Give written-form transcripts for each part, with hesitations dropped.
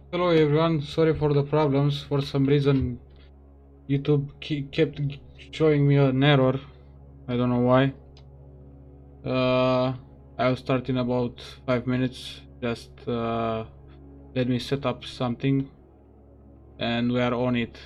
Hello everyone, sorry for the problems. For some reason, YouTube kept showing me an error. I don't know why. I'll start in about 5 minutes. Just let me set up something and we are on it.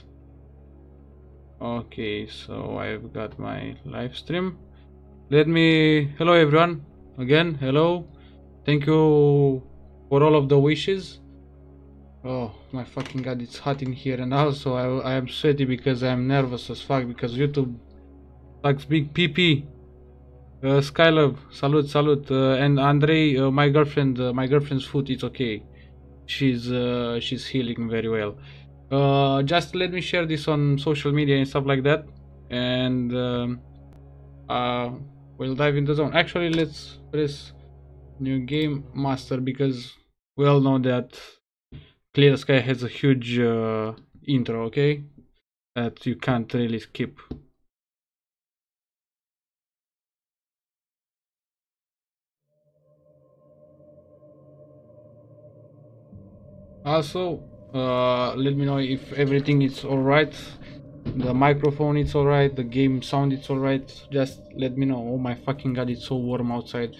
Okay, so I've got my live stream. Hello everyone, again, hello. Thank you for all of the wishes. Oh my fucking god, it's hot in here, and also I am sweaty because I'm nervous as fuck because YouTube sucks big PP. Skylove, salute. And Andrei, my girlfriend's foot is okay. She's healing very well. Just let me share this on social media and stuff like that, and uh, we'll dive into the zone. Actually, let's press new game master because we all know that Clear Sky has a huge intro, okay? That you can't really skip. Also, let me know if everything is alright. The microphone is alright, the game sound is alright. Just let me know. Oh my fucking god, it's so warm outside.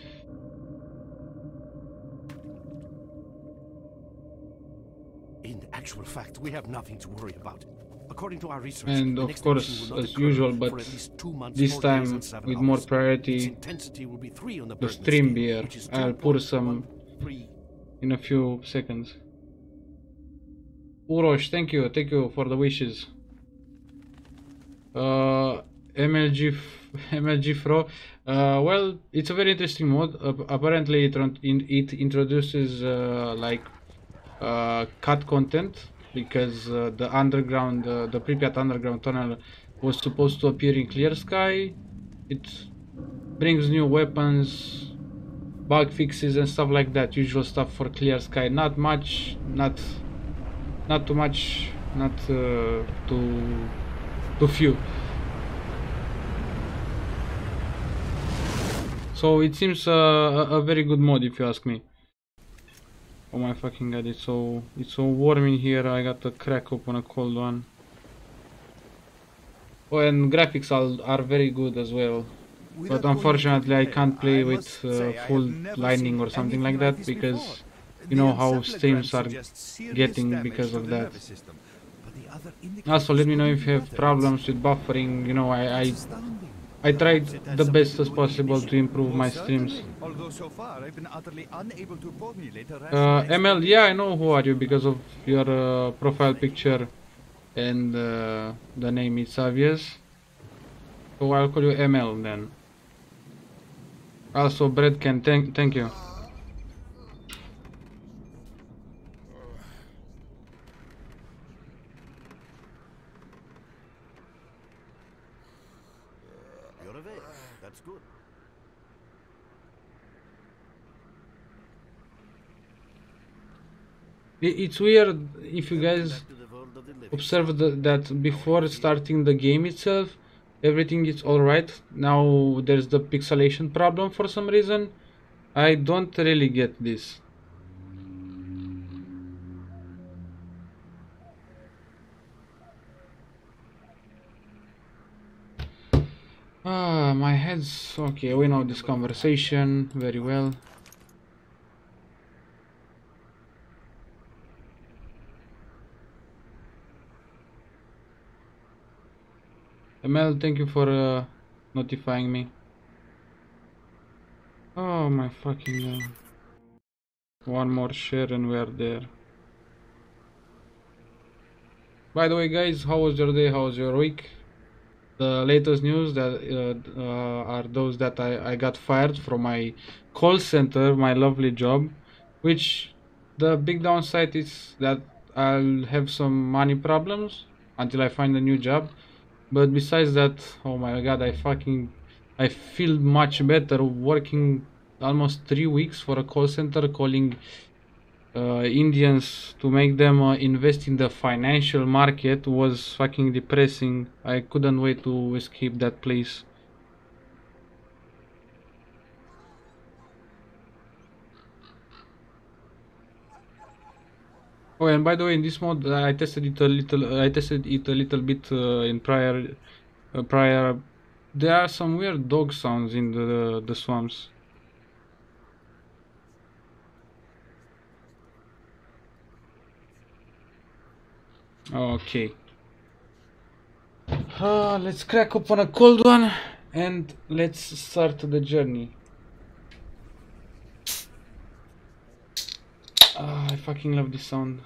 In actual fact, we have nothing to worry about. According to our research, And an of extinction will course, not as occur usual, for but at least 2 months, this 4 days, time and 7 with more hours. Its priority, intensity will be 3 on the the Bergman stream scale, beer. which is I'll pour some 2.13. in a few seconds. Urosh, thank you for the wishes. uh MLG MLG Fro. Well, it's a very interesting mod. Apparently it introduces like cut content because the Pripyat underground tunnel was supposed to appear in Clear Sky. It brings new weapons, bug fixes and stuff like that, usual stuff for Clear Sky. Not much, not too much, not too few. So it seems a very good mod if you ask me. Oh my fucking god, it's so warm in here. I got to crack open a cold one. Oh, and graphics are very good as well. But Without going into unfortunately I detail, can't I play with must say I have full never lightning seen or something anything like like that this before. because you The know how encephalogram streams are suggests serious getting damage because to of the that. nervous system, but the other Also, indicators let me know couldn't if be you have better. It's problems with buffering. You know, it's astounding. I Perhaps it tried has the something best to as do with the possible to emission. improve my Most streams. certainly. Although so far I've been utterly unable to formulate a rational ML, yeah, I explanation know for who this are you because of phenomenon. your profile picture and the name is obvious. So I'll call you ML then. Also, Brett can thank you. You're awake. That's good. It's weird if you Welcome guys back to the world of the living, observe son. that How are before you feeling? starting the game itself, everything is alright. Now there's the pixelation problem for some reason. I don't really get this. My head's okay. Do We you know this remember what happened there? conversation very What? well. Mel, thank you for notifying me. Oh my fucking god. One more share and we're there. By the way, guys, how was your day? How was your week? The latest news that are those that I got fired from my call center, my lovely job, which the big downside is that I'll have some money problems until I find a new job. But besides that, oh my god, I feel much better working almost 3 weeks for a call center calling Indians to make them invest in the financial market was fucking depressing. I couldn't wait to escape that place. Oh, and by the way, in this mode, I tested it a little bit in prior. There are some weird dog sounds in the swamps. Okay. Let's crack open a cold one and let's start the journey. I fucking love this sound.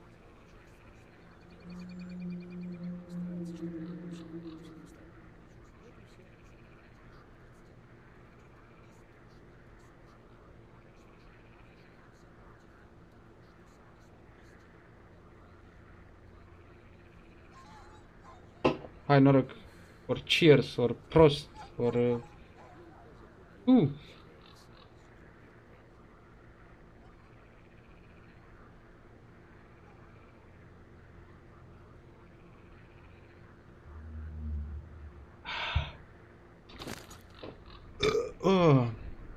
Hi Norok, or cheers, or prost, or ooh. Oh.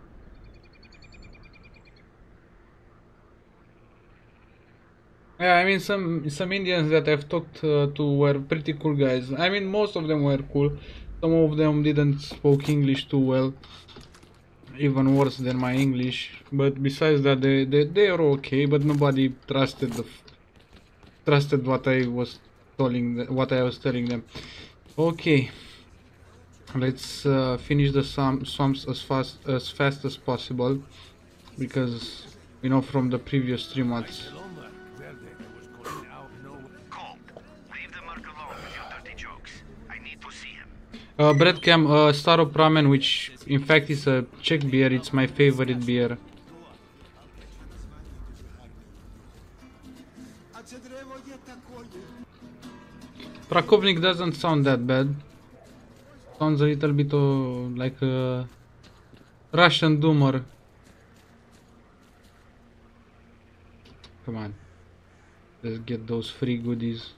Yeah, I mean some Indians that I've talked to were pretty cool guys. I mean most of them were cool. Some of them didn't speak English too well, even worse than my English. But besides that, they are okay. But nobody trusted what I was telling them. Okay, let's finish the swamps as fast as possible, because you know from the previous stream what's. Breadcam, Starop Ramen, which in fact is a Czech beer, it's my favorite beer. Prakovnik doesn't sound that bad. Sounds a little bit like a Russian Doomer. Come on. Let's get those free goodies.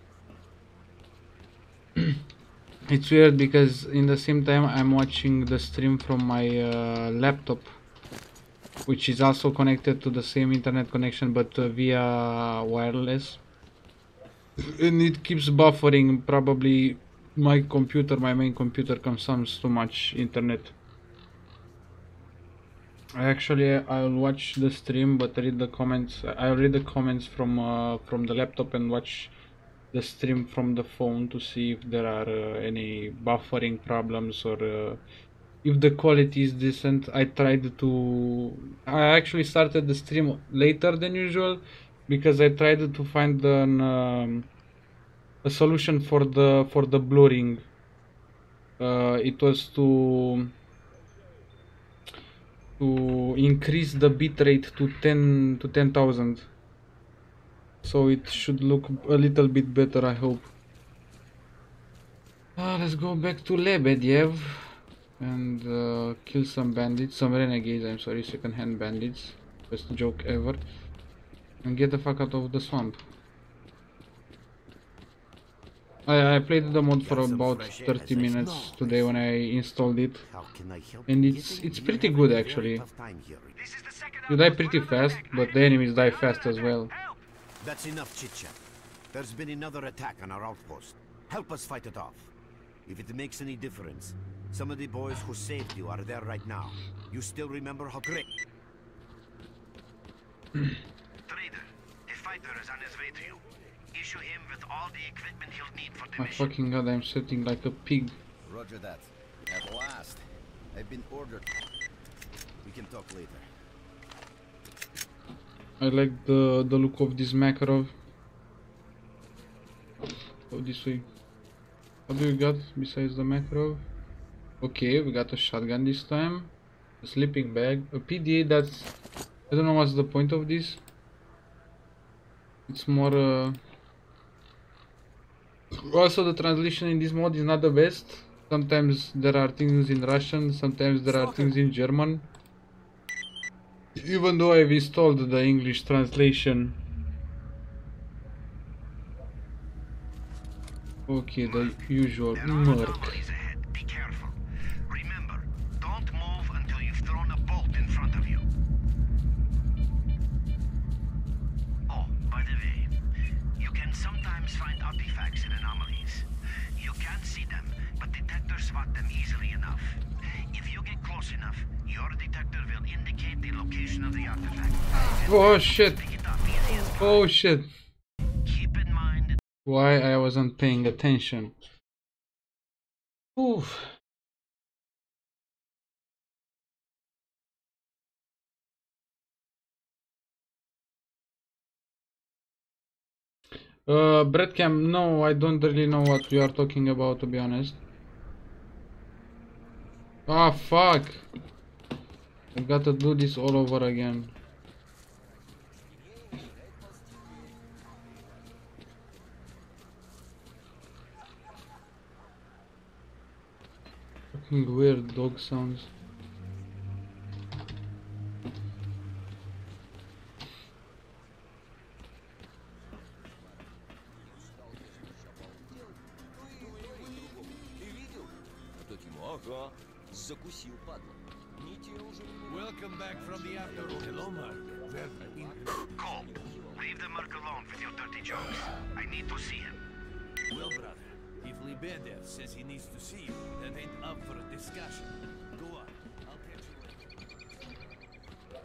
It's weird because in the same time I'm watching the stream from my laptop, which is also connected to the same internet connection but via wireless, and it keeps buffering. Probably my main computer consumes too much internet. I'll watch the stream but read the comments. I'll read the comments from the laptop and watch the stream from the phone to see if there are any buffering problems or if the quality is decent. I actually started the stream later than usual because I tried to find a solution for the blurring. It was to increase the bitrate to 10,000. So it should look a little bit better, I hope. Let's go back to Lebedev and kill some bandits, some renegades, I'm sorry, second-hand bandits. Best joke ever. And get the fuck out of the swamp. I played the mod for about 30 minutes today when I installed it. And it's pretty good actually. You die pretty fast, but the enemies die fast as well. That's enough chit-chat. There's been another attack on our outpost. Help us fight it off. If it makes any difference, some of the boys who saved you are there right now. You still remember how great... Trader, a fighter is on his way to you. Issue him with all the equipment he'll need for the mission. My fucking god, I'm sweating like a pig. Roger that. At last. I've been ordered. We can talk later. I like the look of this Makarov. Go this way. What do we got besides the Makarov? Okay, we got a shotgun this time. A sleeping bag. A PDA that's... I don't know what's the point of this. It's more... Also the translation in this mod is not the best. Sometimes there are things in Russian, sometimes there are things in German. Even though I've installed the English translation. Okay, the usual Merc. Be careful. Remember, don't move until you've thrown a bolt in front of you. Oh, by the way, location of the artifact. Oh shit. Pick it up easy as pie. Oh shit. Keep in mind Why I wasn't paying attention. Oof. Breadcam, no, I don't really know what we are talking about, to be honest. Ah, fuck. I've got to do this all over again. Fucking weird dog sounds. Welcome back from the afterworld. Hello, Mark. Cole, leave the merc alone with your dirty jokes. I need to see him. Well, brother, if Libeder says he needs to see you, that ain't up for a discussion. Go on. I'll catch you later.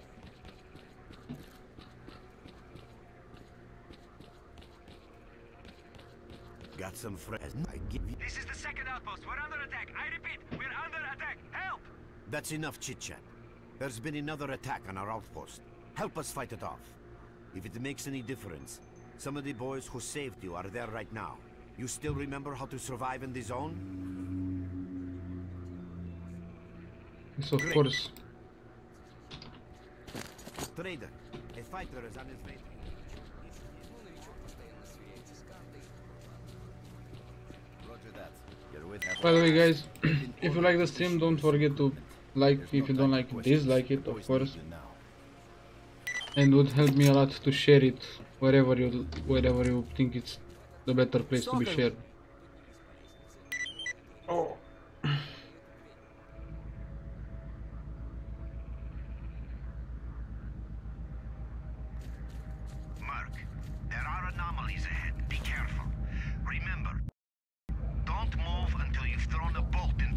Got some friends. I give you. This is the second outpost. We're under attack. I repeat, we're under attack. Help! That's enough chit-chat. There's been another attack on our outpost. Help us fight it off. If it makes any difference, some of the boys who saved you are there right now. You still remember how to survive in the zone? Yes, of course. Trader, a fighter is on his way. Roger that. You're with By the way, guys, if you like the stream, don't forget to like. If you don't like it, dislike it, of course. And would help me a lot to share it wherever you think it's the better place to be shared. Oh. Merc, there are anomalies ahead. Be careful. Remember, don't move until you've thrown a bolt in.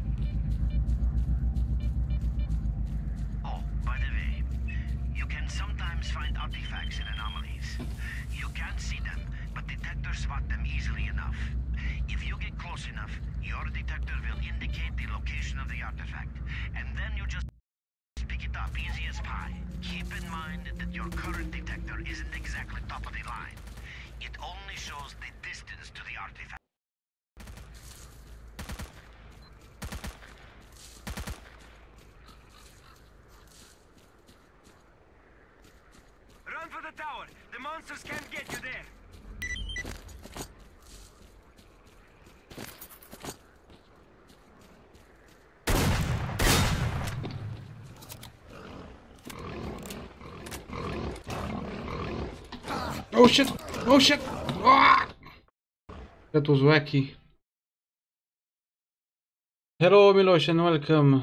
Oh, by the way, you can sometimes find artifacts in anomalies. You can't see them, but detectors spot them easily enough. If you get close enough, your detector will indicate the location of the artifact, and then you just pick it up easy as pie. Keep in mind that your current detector isn't exactly top of the line. It only shows the distance to the artifact. Run for the tower! The monsters can't get you there! Oh shit! Oh shit! Ah! That was wacky. Hello Milosh and welcome.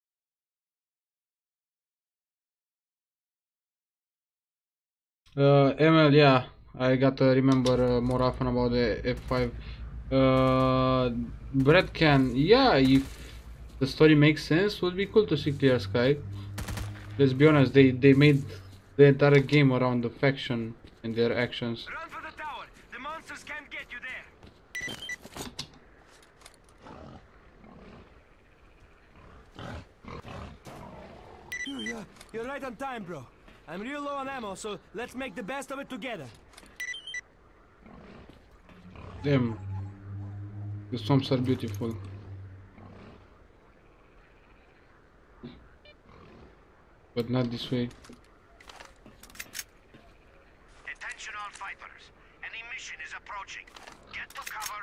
ML, yeah, I gotta remember more often about the F5. Breadcan, yeah, if the story makes sense, would be cool to see Clear Sky. Let's be honest, they made the entire game around the faction and their actions. Run for the tower! The monsters can't get you there! You're right on time, bro. I'm real low on ammo, so let's make the best of it together. Damn, the swamps are beautiful. But not this way. Attention all fighters. Any mission is approaching. Get to cover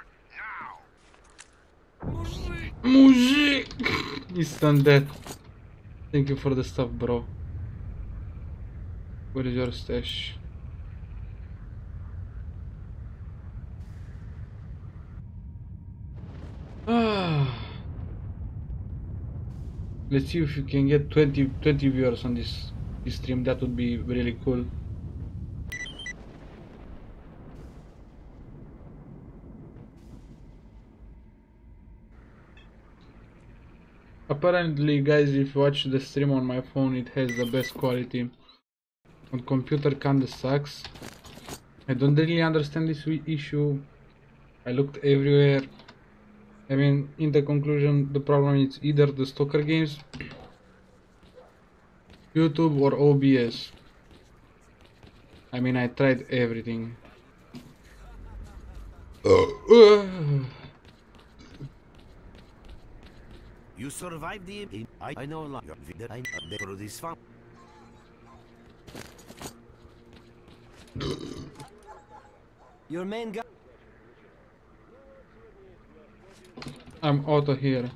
now! Mujik! Instant death. Thank you for the stuff, bro. Where is your stash? Let's see if you can get 20 viewers on this stream. That would be really cool. Apparently, guys, if you watch the stream on my phone, it has the best quality. On computer kinda sucks. I don't really understand this issue. I looked everywhere. I mean, in the conclusion, the problem is either the Stalker games, YouTube, or OBS. I mean, I tried everything. You survived the... I know a lot. I'm through this farm. Your main guy. I'm out of here.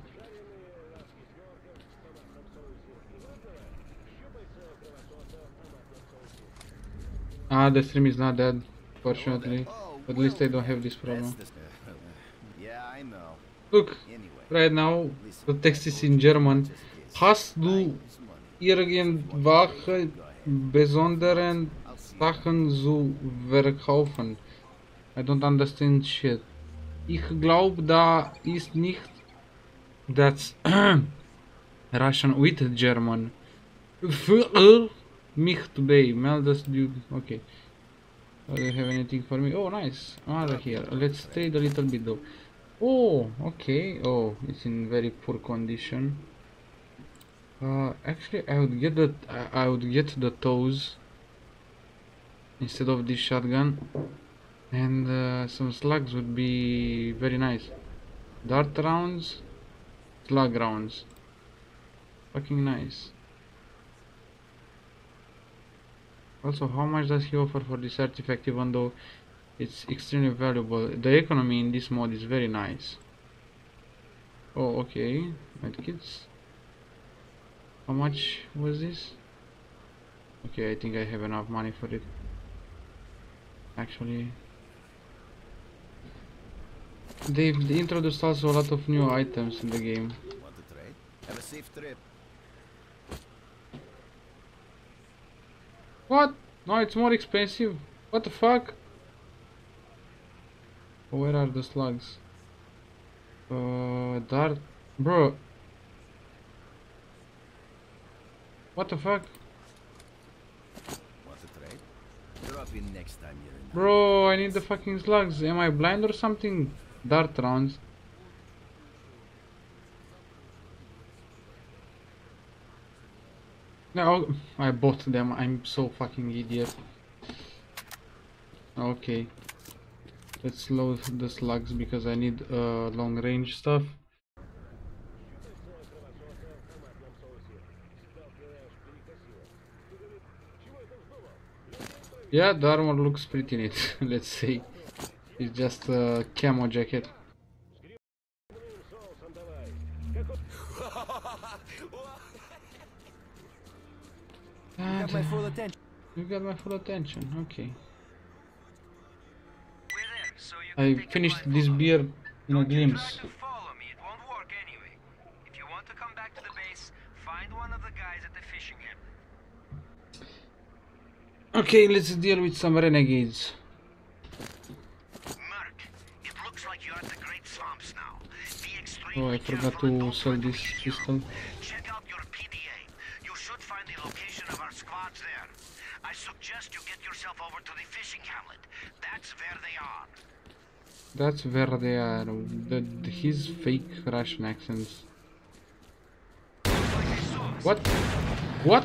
Ah, the stream is not dead, fortunately. At least I don't have this problem. Yeah, I know. Look, Anyway, right now the text is in German. Hast du irgendwelche besonderen Sachen zu verkaufen? I don't understand shit. Ich glaube, da ist nicht. That's Russian with German. Für mich today. Meldest du. Okay. Do you have anything for me? Oh, nice. Over here. Let's trade a little bit though. Oh, okay. Oh, it's in very poor condition. Actually, I would get the toes instead of this shotgun, and some slugs would be very nice. Dart rounds, slug rounds, fucking nice. Also, how much does he offer for this artifact, even though it's extremely valuable? The economy in this mod is very nice. Oh, okay. Medkits. How much was this? Okay, I think I have enough money for it. Actually, they've introduced also a lot of new items in the game. Want to trade? Have a safe trip. What? No, it's more expensive. What the fuck? Where are the slugs? Dart, bro. What the fuck? Want to trade? Drop in next time you're in. Bro, I need the fucking slugs. Am I blind or something? Dart rounds. No, I bought them. I'm so fucking idiot. Okay. Let's load the slugs because I need long range stuff. Yeah, the armor looks pretty neat, let's say. It's just a camo jacket. You got my full attention. You got my full attention, okay. We're there, so you I can take a finished blind this follow. beer in a Don't you glimpse. try to follow me, it won't work anyway. If you want to come back to the base, find one of the guys at the fishing hamlet. Okay, let's deal with some renegades. Merc, it looks like you're at the Great Swamps now. Be Oh, extremely I forgot careful and to don't sell let them this hit you. pistol. Check out your PDA. You should find the location of our squads there. I suggest you get yourself over to the fishing hamlet. That's where they are. That's where they are. His fake Russian accents. What? What?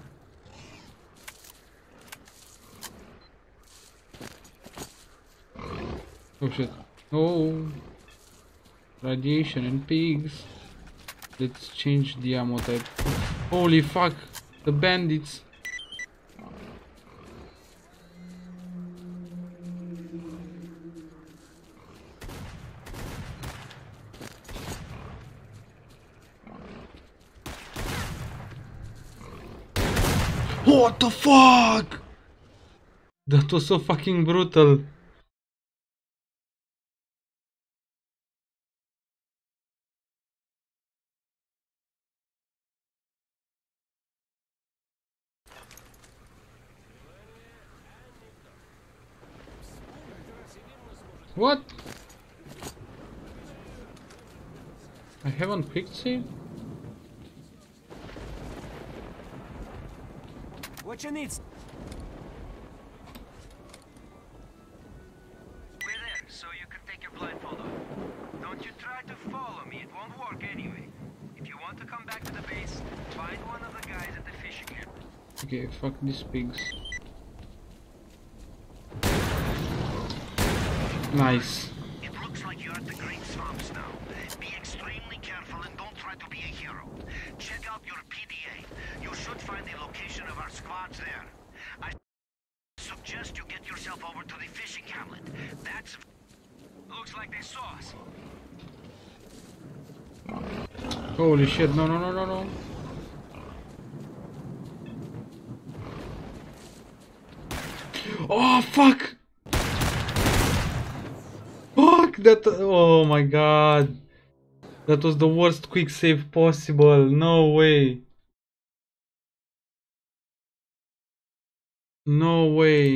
Oh shit. Oh. Radiation and pigs. Let's change the ammo type. Holy fuck. The bandits. What the fuck? That was so fucking brutal. What? I haven't quick save? What you need? We're there, so you can take your blindfold off. Don't you try to follow me, it won't work anyway. If you want to come back to the base, find one of the guys at the fishing camp. Okay, fuck these pigs. Nice. It looks like you're at the Green Swamps now. Be extremely careful and don't try to be a hero. Check out your PDA. You should find the location of our squads there. I suggest you get yourself over to the fishing hamlet. That's... Looks like they saw us. Holy shit, no, no, no, no, no. Oh, fuck! Fuck, that... Oh my god. That was the worst quick save possible. No way. No way.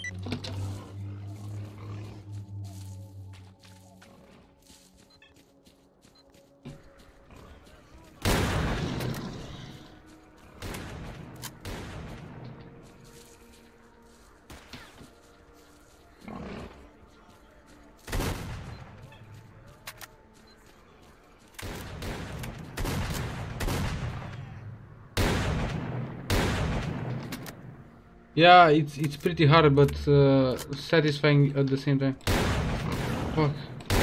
Yeah, it's pretty hard, but satisfying at the same time. Fuck.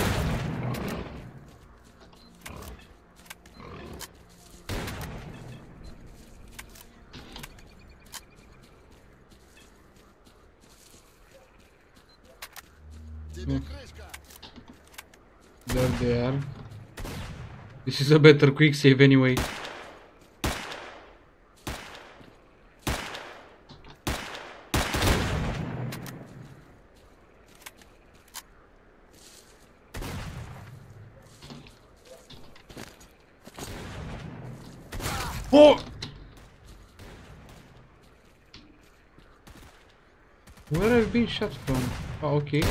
There they are. This is a better quick save anyway. Oh! Where have I been shot from? Oh, okay.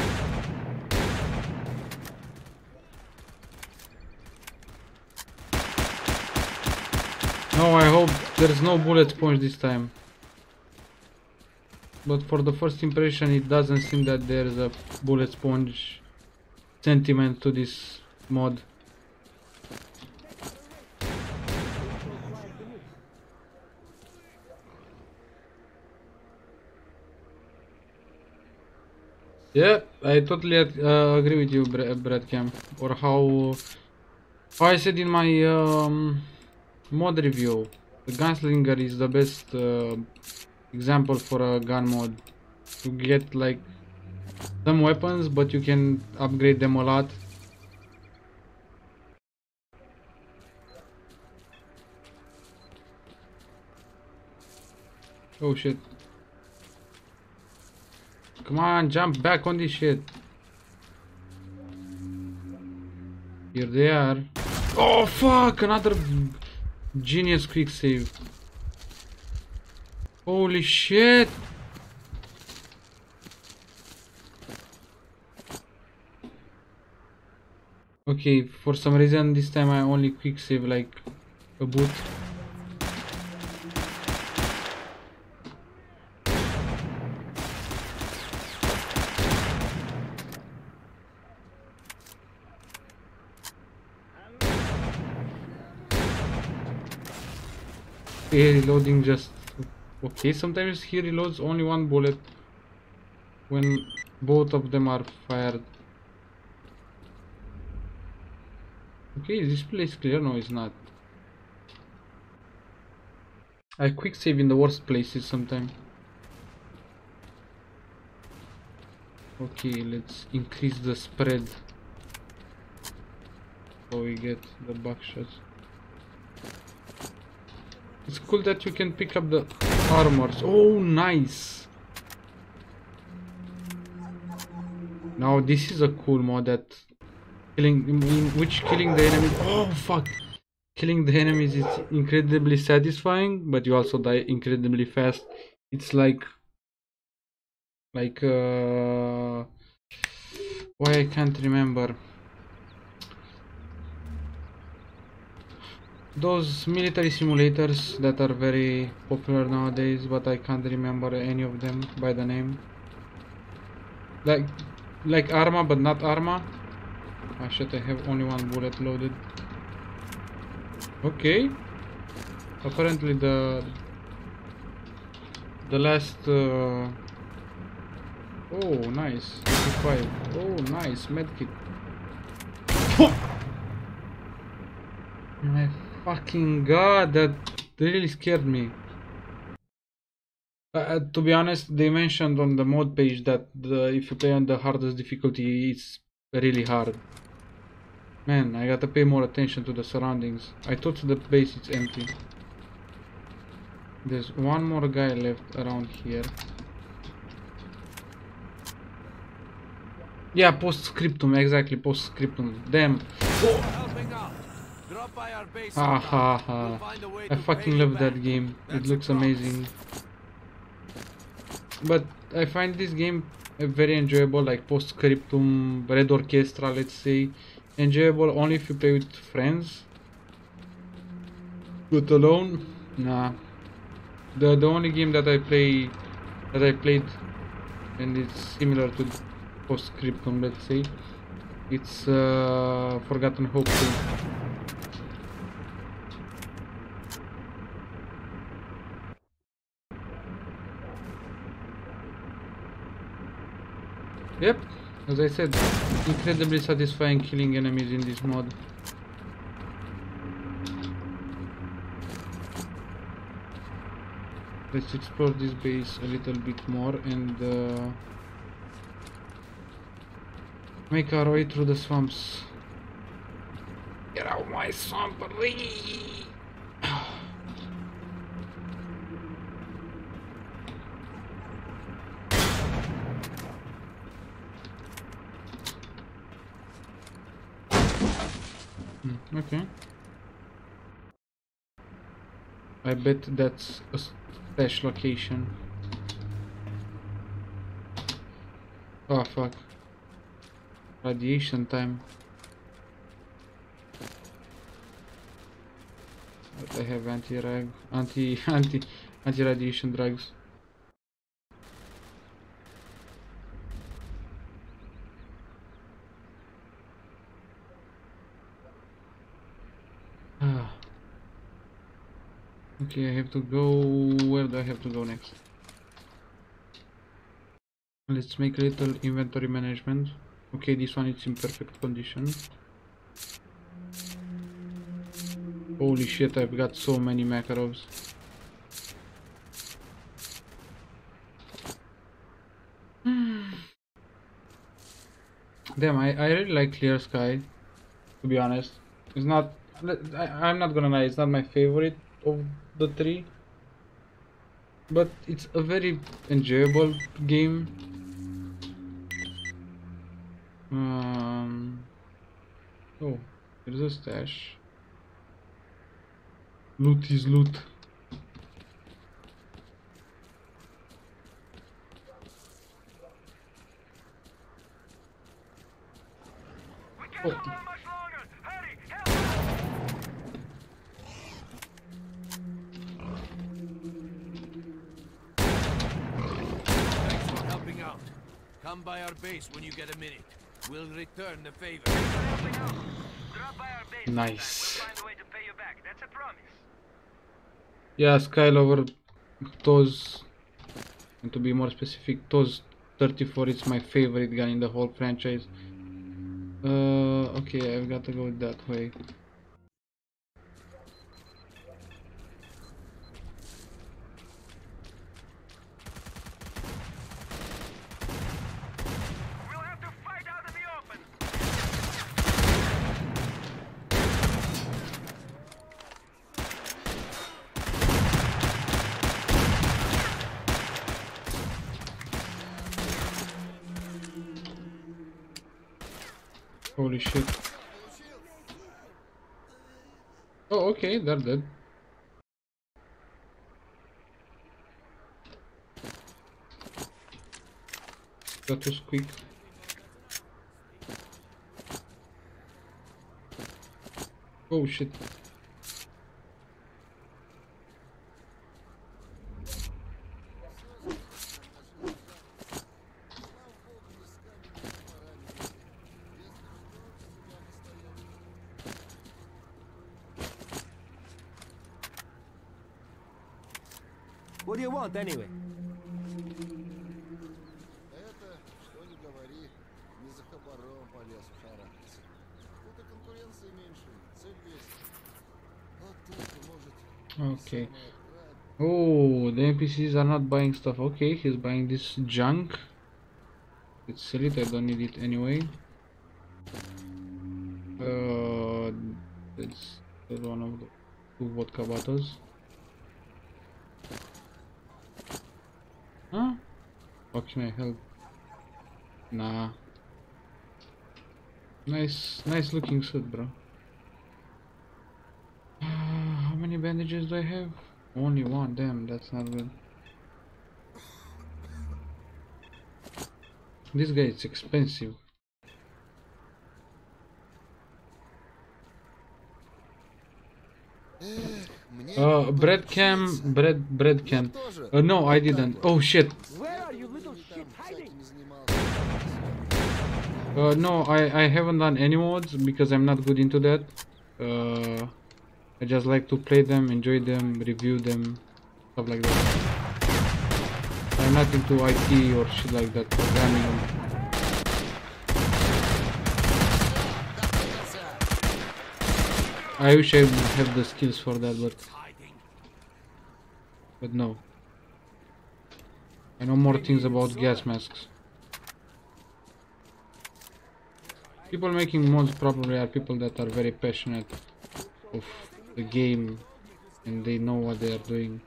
No, I hope there's no bullet sponge this time. But for the first impression, it doesn't seem that there's a bullet sponge sentiment to this mod. Yeah, I totally agree with you, Bradcam. Or how I said in my mod review, the Gunslinger is the best example for a gun mod. You get like some weapons, but you can upgrade them a lot. Oh shit. Come on, jump back on this shit. Here they are. Oh fuck, another genius quick save. Holy shit. Okay, for some reason this time I only quick save like a boot. Reloading just okay. Sometimes he reloads only one bullet when both of them are fired. Okay, this place clear? No, it's not. I quick save in the worst places sometimes. Okay, let's increase the spread so we get the buckshots. It's cool that you can pick up the armors. Oh, nice. Now this is a cool mod that killing the enemies. Oh fuck! Killing the enemies is incredibly satisfying, but you also die incredibly fast. It's like why I can't remember. those military simulators that are very popular nowadays, but I can't remember any of them by the name. Like Arma, but not Arma. Ah shit, I have only one bullet loaded. Okay. Apparently the last oh nice 55. Oh nice medkit. My fucking god, that really scared me. To be honest, they mentioned on the mod page that if you play on the hardest difficulty, it's really hard. Man, I gotta pay more attention to the surroundings. I thought the base is empty. There's one more guy left around here. Yeah, postscriptum, exactly, postscriptum. Damn. Helping out. Drop by our base. Ha ha We'll ha. find a way I to fucking pay you love that back. game. It That's a looks promise. amazing. But I find this game very enjoyable, like Postscriptum, Red Orchestra, let's say. Enjoyable only if you play with friends. But alone, nah. The only game that I played, and it's similar to Postscriptum, let's say, it's Forgotten Hope 2. Yep, as I said, incredibly satisfying killing enemies in this mod. Let's explore this base a little bit more and make our way through the swamps. Get out my swamp, please! Okay. I bet that's a stash location. Oh fuck. Radiation time. But I have anti-radiation drugs. Okay, I have to go. Where do I have to go next? Let's make a little inventory management. Okay, this one is in perfect condition. Holy shit, I've got so many Makarovs. Damn, I really like Clear Sky, to be honest. It's not, I'm not gonna lie, it's not my favorite of the three, but it's a very enjoyable game. Oh, there's a stash. Loot is loot. Oh. Thanks for helping out. Come by our base when you get a minute. We'll return the favor. Nice. We'll find a way to pay you back. That's a promise. Yeah, Skylover TOS, and to be more specific, TOS 34 is my favorite gun in the whole franchise. Okay, I've got to go that way. We'll have to fight out in the open. Holy shit. Oh, okay, they're dead. That was quick. Oh shit. What do you want anyway? Это, что не говори, не за хабаром полез в характер. Тут и конкуренции меньше, цель есть. Вот это может... Okay. Oh, the NPCs are not buying stuff. Okay, he's buying this junk. Let's sell it. I don't need it anyway. That's one of the 2 vodka bottles. Huh? Fuck my help. Nah. Nice looking suit, bro. How many bandages do I have? Only 1. Damn, that's not good. This guy is expensive. Bread can. No, I didn't. Oh shit. Where are you little shit hiding? No, I haven't done any mods because I'm not good into that. I just like to play them, enjoy them, review them, stuff like that. I'm not into IT or shit like that, programming. I wish I would have the skills for that, but no. I know more things about gas masks. People making mods probably are people that are very passionate of the game and they know what they are doing.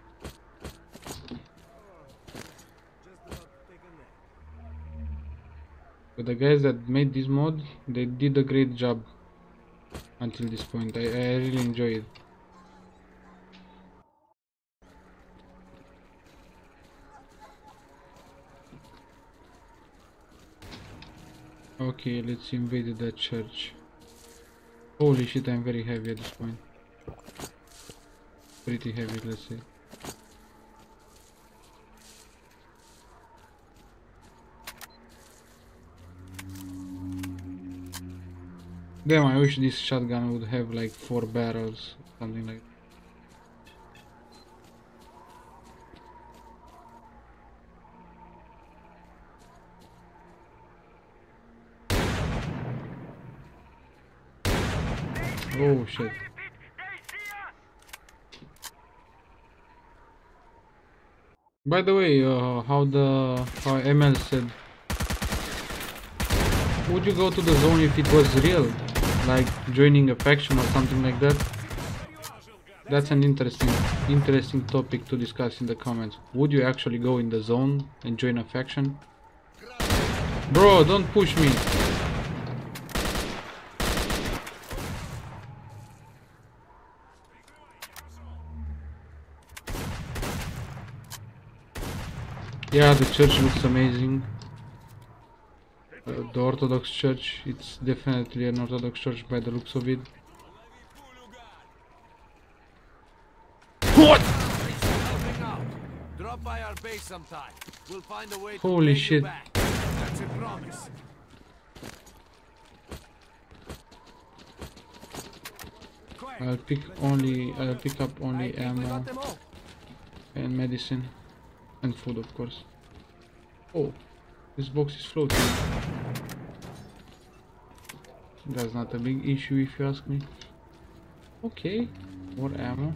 But the guys that made this mod, they did a great job until this point. I really enjoy it. Okay, let's invade that church. Holy shit, I'm very heavy at this point. Pretty heavy, let's say. Damn, I wish this shotgun would have like 4 barrels, something like that. Oh shit. By the way, how ML said, would you go to the zone if it was real? Like joining a faction or something like that? That's an interesting topic to discuss in the comments. Would you actually go in the zone and join a faction? Bro, don't push me. Yeah, the church looks amazing. The Orthodox Church, it's definitely an Orthodox Church by the looks of it. What? Drop by our base sometime. We'll find a way to Holy pay shit. you back. That's a promise. I'll pick up only ammo and medicine and food, of course. Oh, this box is floating. That's not a big issue if you ask me. Okay, more ammo.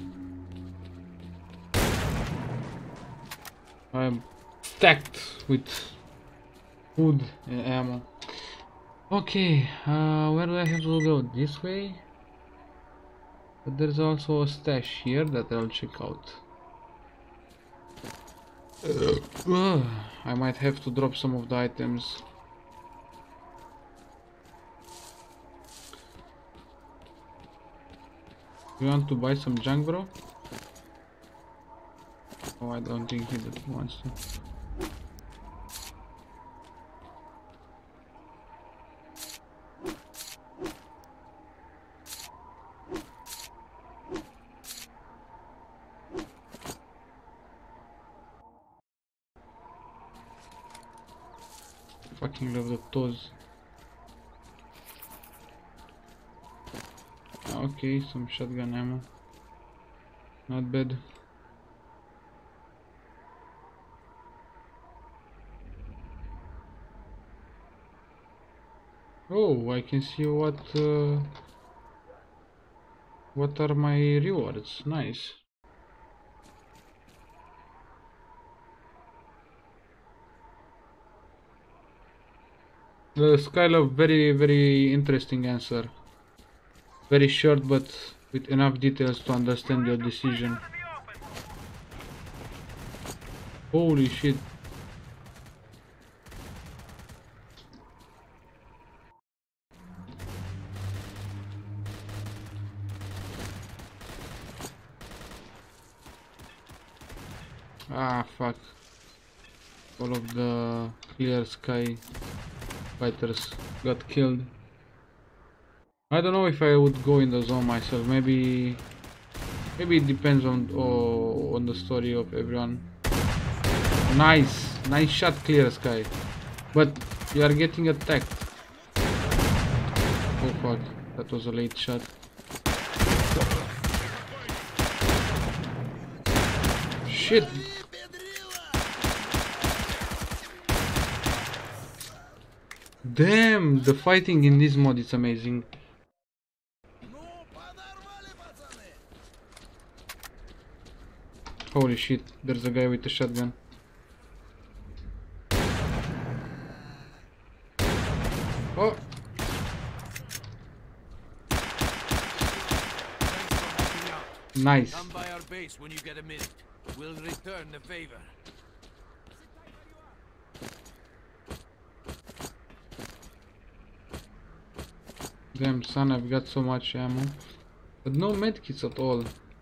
I'm stacked with food and ammo. Okay, where do I have to go? This way? But there's also a stash here that I'll check out. I might have to drop some of the items. You want to buy some junk, bro? Oh, I don't think he wants to. Fucking love the toes. Okay, some shotgun ammo. Not bad. Oh, I can see what are my rewards. Nice. Skylove, very interesting answer. Very short, but with enough details to understand your decision. Holy shit. Ah, fuck. All of the clear sky fighters got killed. I don't know if I would go in the zone myself. Maybe it depends on the story of everyone. Nice shot, clear sky. But you are getting attacked. Oh fuck, that was a late shot. Shit. Damn, the fighting in this mod is amazing. Holy shit, there's a guy with a shotgun. Oh! Nice. Come by our base when you get a minute. We'll return the favor. Damn son, I've got so much ammo. But no medkits at all.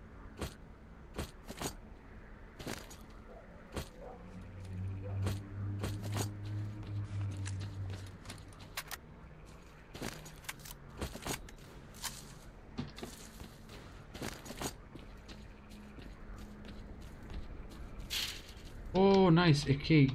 Oh, nice, AK.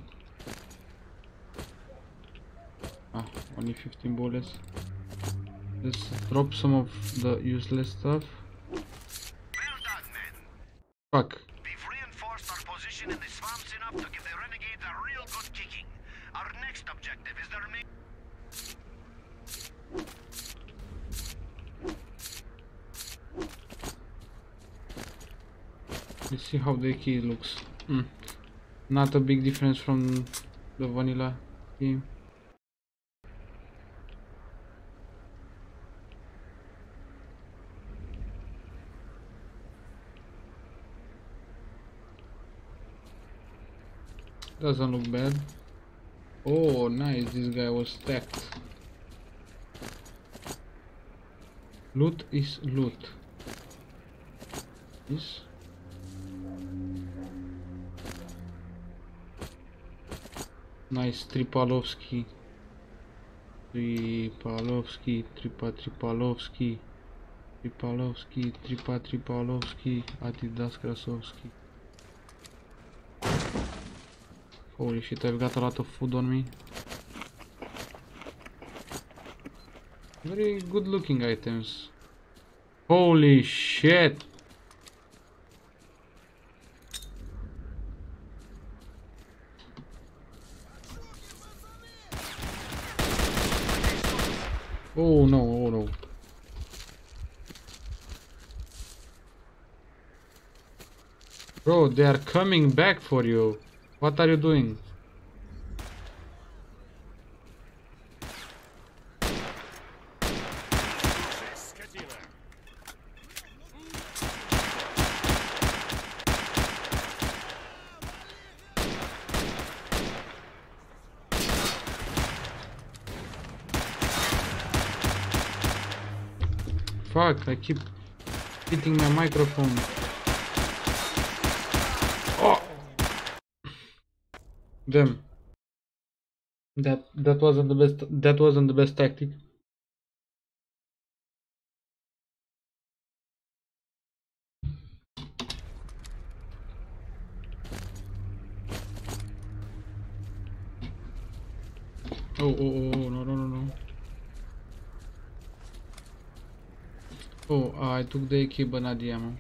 Ah, only 15 bullets. Let's drop some of the useless stuff. Well done, men. Fuck. We've reinforced our position in the swamps enough to give the renegades a real good kicking. Our next objective is the remaining. Let's see how the AK looks. Not a big difference from the vanilla game. Doesn't look bad. Oh, nice, this guy was stacked. Loot is loot. This. Nice, Tripalovsky. Tripalovsky, Tripalovsky. Tripalovsky, Tripalovsky, Adidas Krasovsky. Holy shit, I've got a lot of food on me. Very good looking items. Holy shit! Oh no, oh no. Bro, they are coming back for you. What are you doing? Fuck, I keep hitting my microphone. Oh! Damn. That wasn't the best tactic. Oh, no. Oh, I took the AK but not the ammo.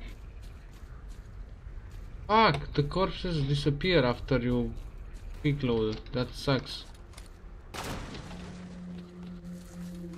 Fuck, the corpses disappear after you quick load. That sucks.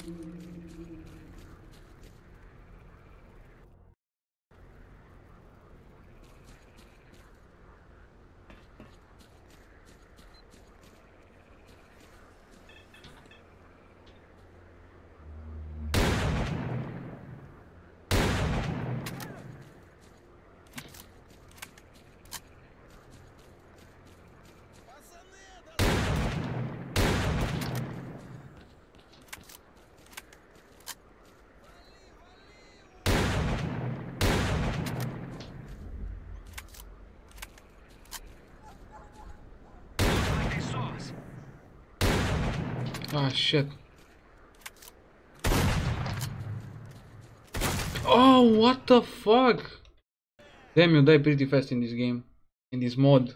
Ah, shit. Oh, what the fuck? Damn, you die pretty fast in this game. In this mod.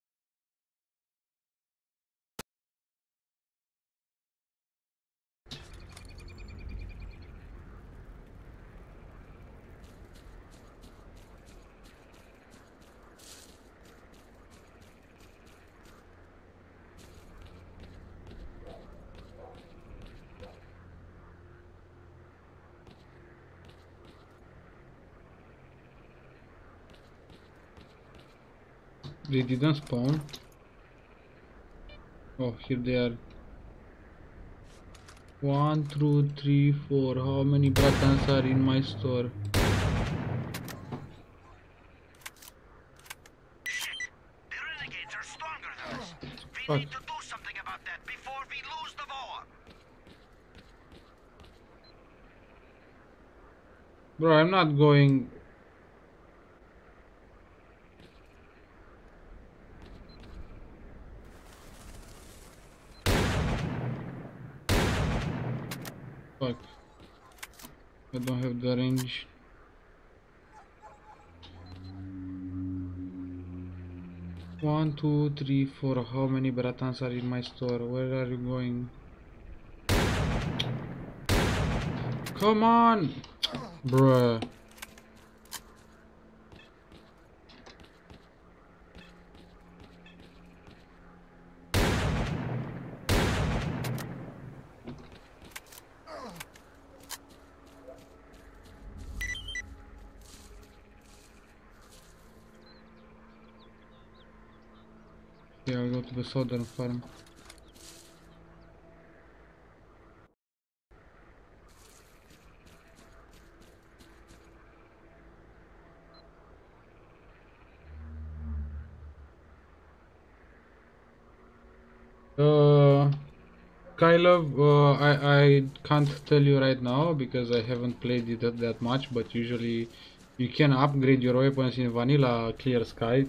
They didn't spawn. Oh, here they are. 1, 2, 3, 4. How many buttons are in my store? Shit! The renegades are stronger than us. We Fuck. need to do something about that before we lose the war. Bro, I'm not going. Fuck. I don't have the range. One, two, three, four. How many Baratans are in my store? Where are you going? Come on! Bruh. Yeah, I'll go to the southern farm. Kylov, I can't tell you right now because I haven't played it that much, but usually you can upgrade your weapons in vanilla Clear Sky.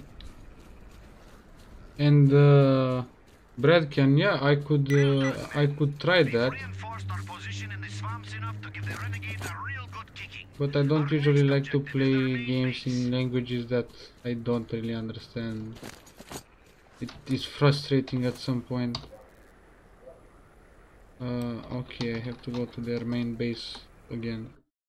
And Brad can, yeah, I could try that. Reinforced our position in the swamps enough to give the renegades a real good kicking. But I don't usually like to play games in languages that I don't really understand. It is frustrating at some point. Okay, I have to go to their main base again.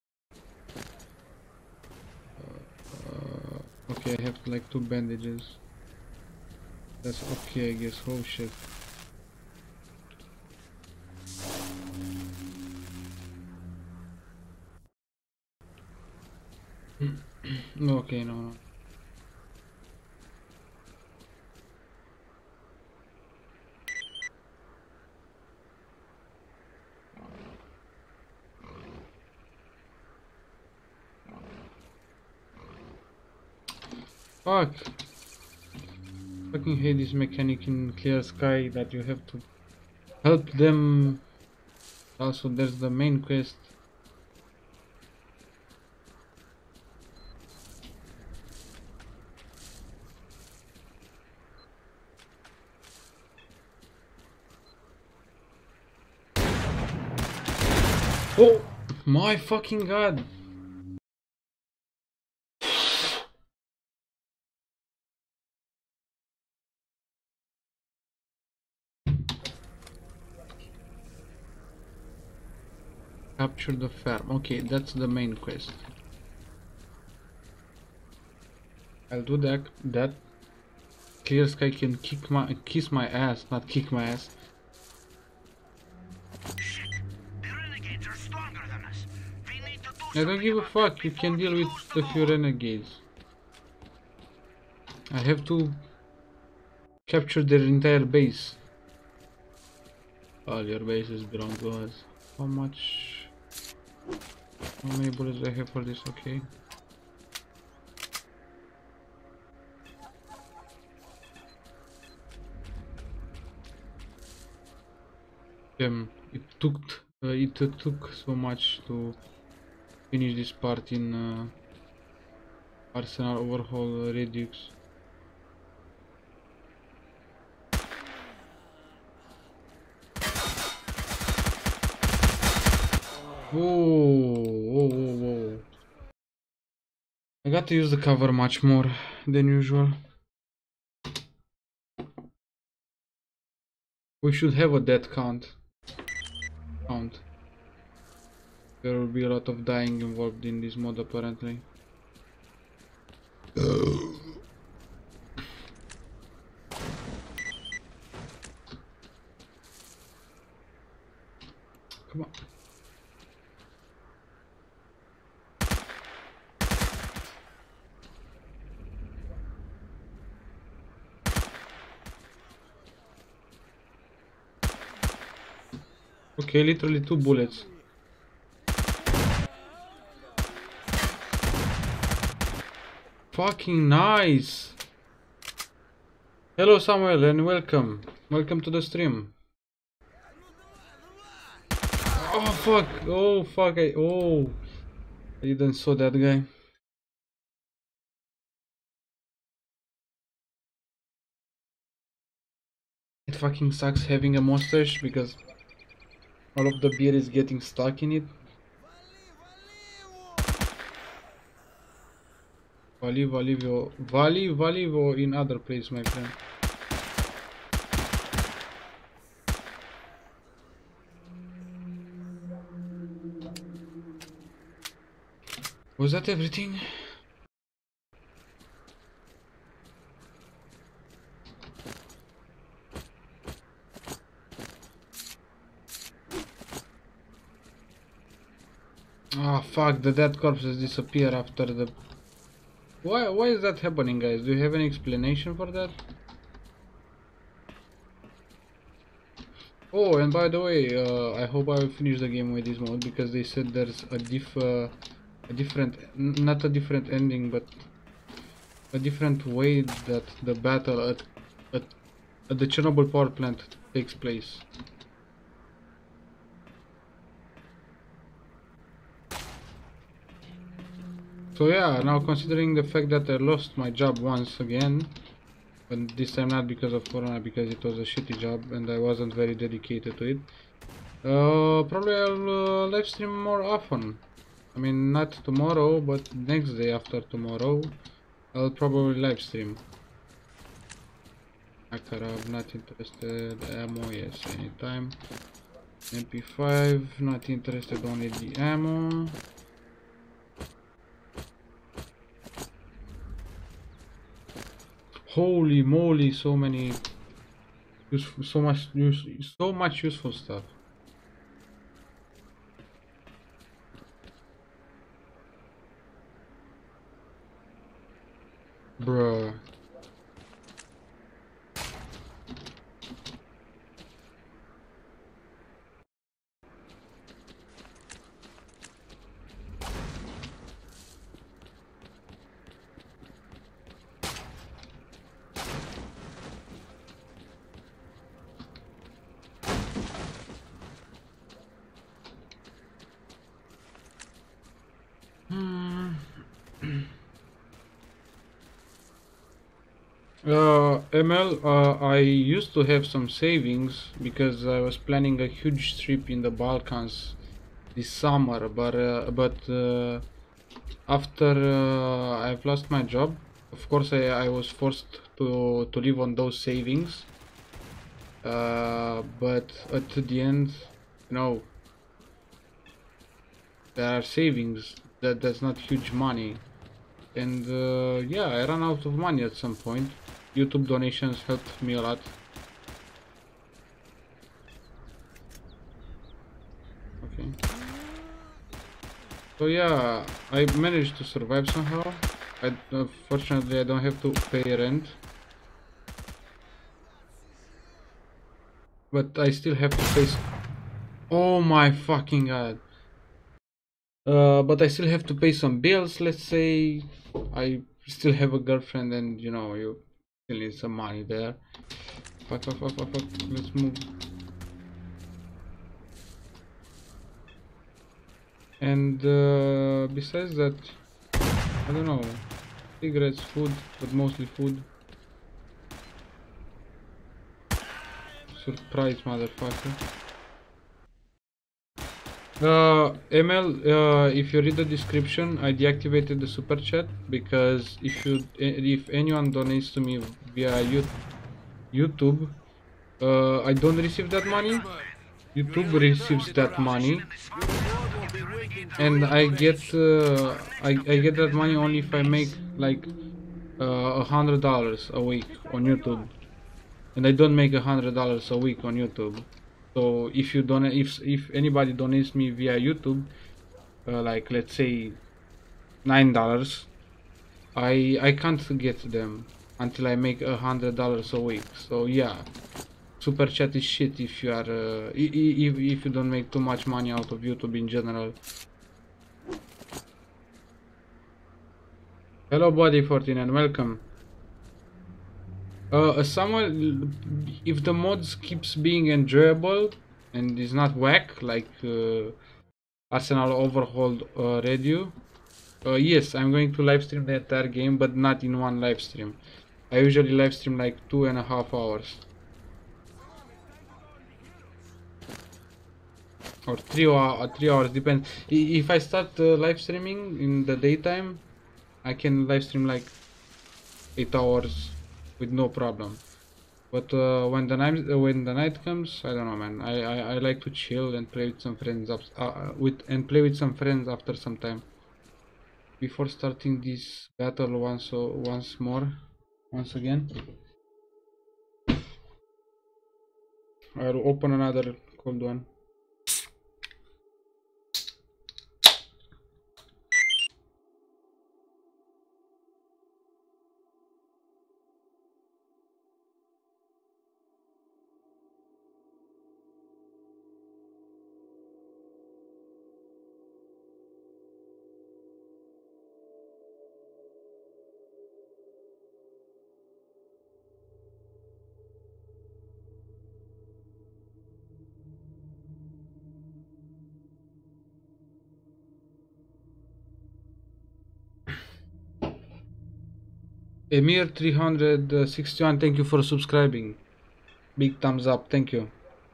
Okay, I have like 2 bandages. That's okay, I guess. Oh shit. Okay, no. Fuck! Fucking hate this mechanic in Clear Sky that you have to help them. Also, there's the main quest. Oh my fucking god! Capture the farm. Okay, that's the main quest. I'll do that. Clear Sky can kiss my ass, not kick my ass. Shit! The renegades are stronger than us. We need to do I don't give a fuck. You can deal with the few renegades. I have to capture their entire base. All your bases belong to us. How much? How many bullets do I have for this? Okay. It took so much to finish this part in Arsenal Overhaul Redux. Whoa. I got to use the cover much more than usual. We should have a death count. There will be a lot of dying involved in this mod apparently. Come on. Okay, literally 2 bullets. Fucking nice! Hello Samuel and welcome. Welcome to the stream. Oh fuck! Oh fuck! I didn't saw that guy. It fucking sucks having a mustache because all of the beer is getting stuck in it. Valivo in other place, my friend. Was that everything? Ah, fuck, the dead corpses disappear after the... Why is that happening, guys? Do you have any explanation for that? Oh, and by the way, I hope I will finish the game with this mode because they said there's a not a different ending, but a different way that the battle at the Chernobyl power plant takes place. So yeah, now considering the fact that I lost my job once again, but this time not because of Corona, because it was a shitty job and I wasn't very dedicated to it, probably I'll live stream more often. I mean, not tomorrow, but next day after tomorrow, I'll probably live stream. Makarov, not interested. Ammo, yes, anytime. MP5, not interested, only the ammo. Holy moly, so many useful, so much useful stuff. Bruh. ML, I used to have some savings because I was planning a huge trip in the Balkans this summer, but after I've lost my job, of course I was forced to live on those savings, but at the end, you know, there are savings, that's not huge money, and yeah, I ran out of money at some point. YouTube donations helped me a lot. Okay. So yeah, I managed to survive somehow. Fortunately, I don't have to pay rent. But I still have to pay... Oh my fucking god. But I still have to pay some bills, let's say. I still have a girlfriend and, you know, you still need some money there. Fuck. Let's move. And besides that, I don't know, cigarettes, food, but mostly food. Surprise, motherfucker. ML, if you read the description, I deactivated the super chat because if anyone donates to me via YouTube, I don't receive that money. YouTube receives that money, and I get I get that money only if I make like $100 a week on YouTube, and I don't make $100 a week on YouTube. So if you donate, if anybody donates me via YouTube, like let's say $9, I can't get them until I make $100 a week. So yeah, super chat is shit if you are if you don't make too much money out of YouTube in general. Hello Body49, welcome. Samuel, if the mods keeps being enjoyable and is not whack like Arsenal Overhauled Radio, yes, I'm going to live stream the entire game, but not in one live stream. I usually live stream like 2.5 hours or 3 hours, depends. If I start live streaming in the daytime, I can live stream like 8 hours with no problem. But when the night comes, I don't know, man. I like to chill and play with some friends after some time. Before starting this battle once again, I'll open another cold one. Emir361, thank you for subscribing. Big thumbs up, thank you.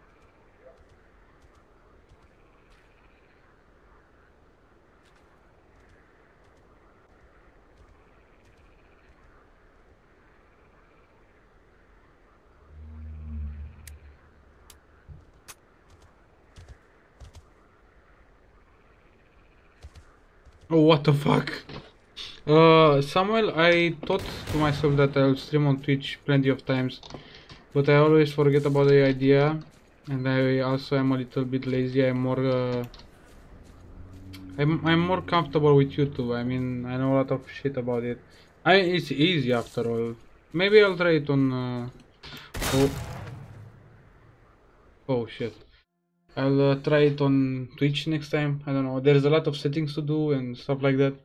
Oh, what the fuck? Samuel, I thought to myself that I'll stream on Twitch plenty of times, but I always forget about the idea, and I also am a little bit lazy. I'm more comfortable with YouTube. I mean, I know a lot of shit about it. It's easy after all. Maybe I'll try it on oh shit. I'll try it on Twitch next time. I don't know. There's a lot of settings to do and stuff like that.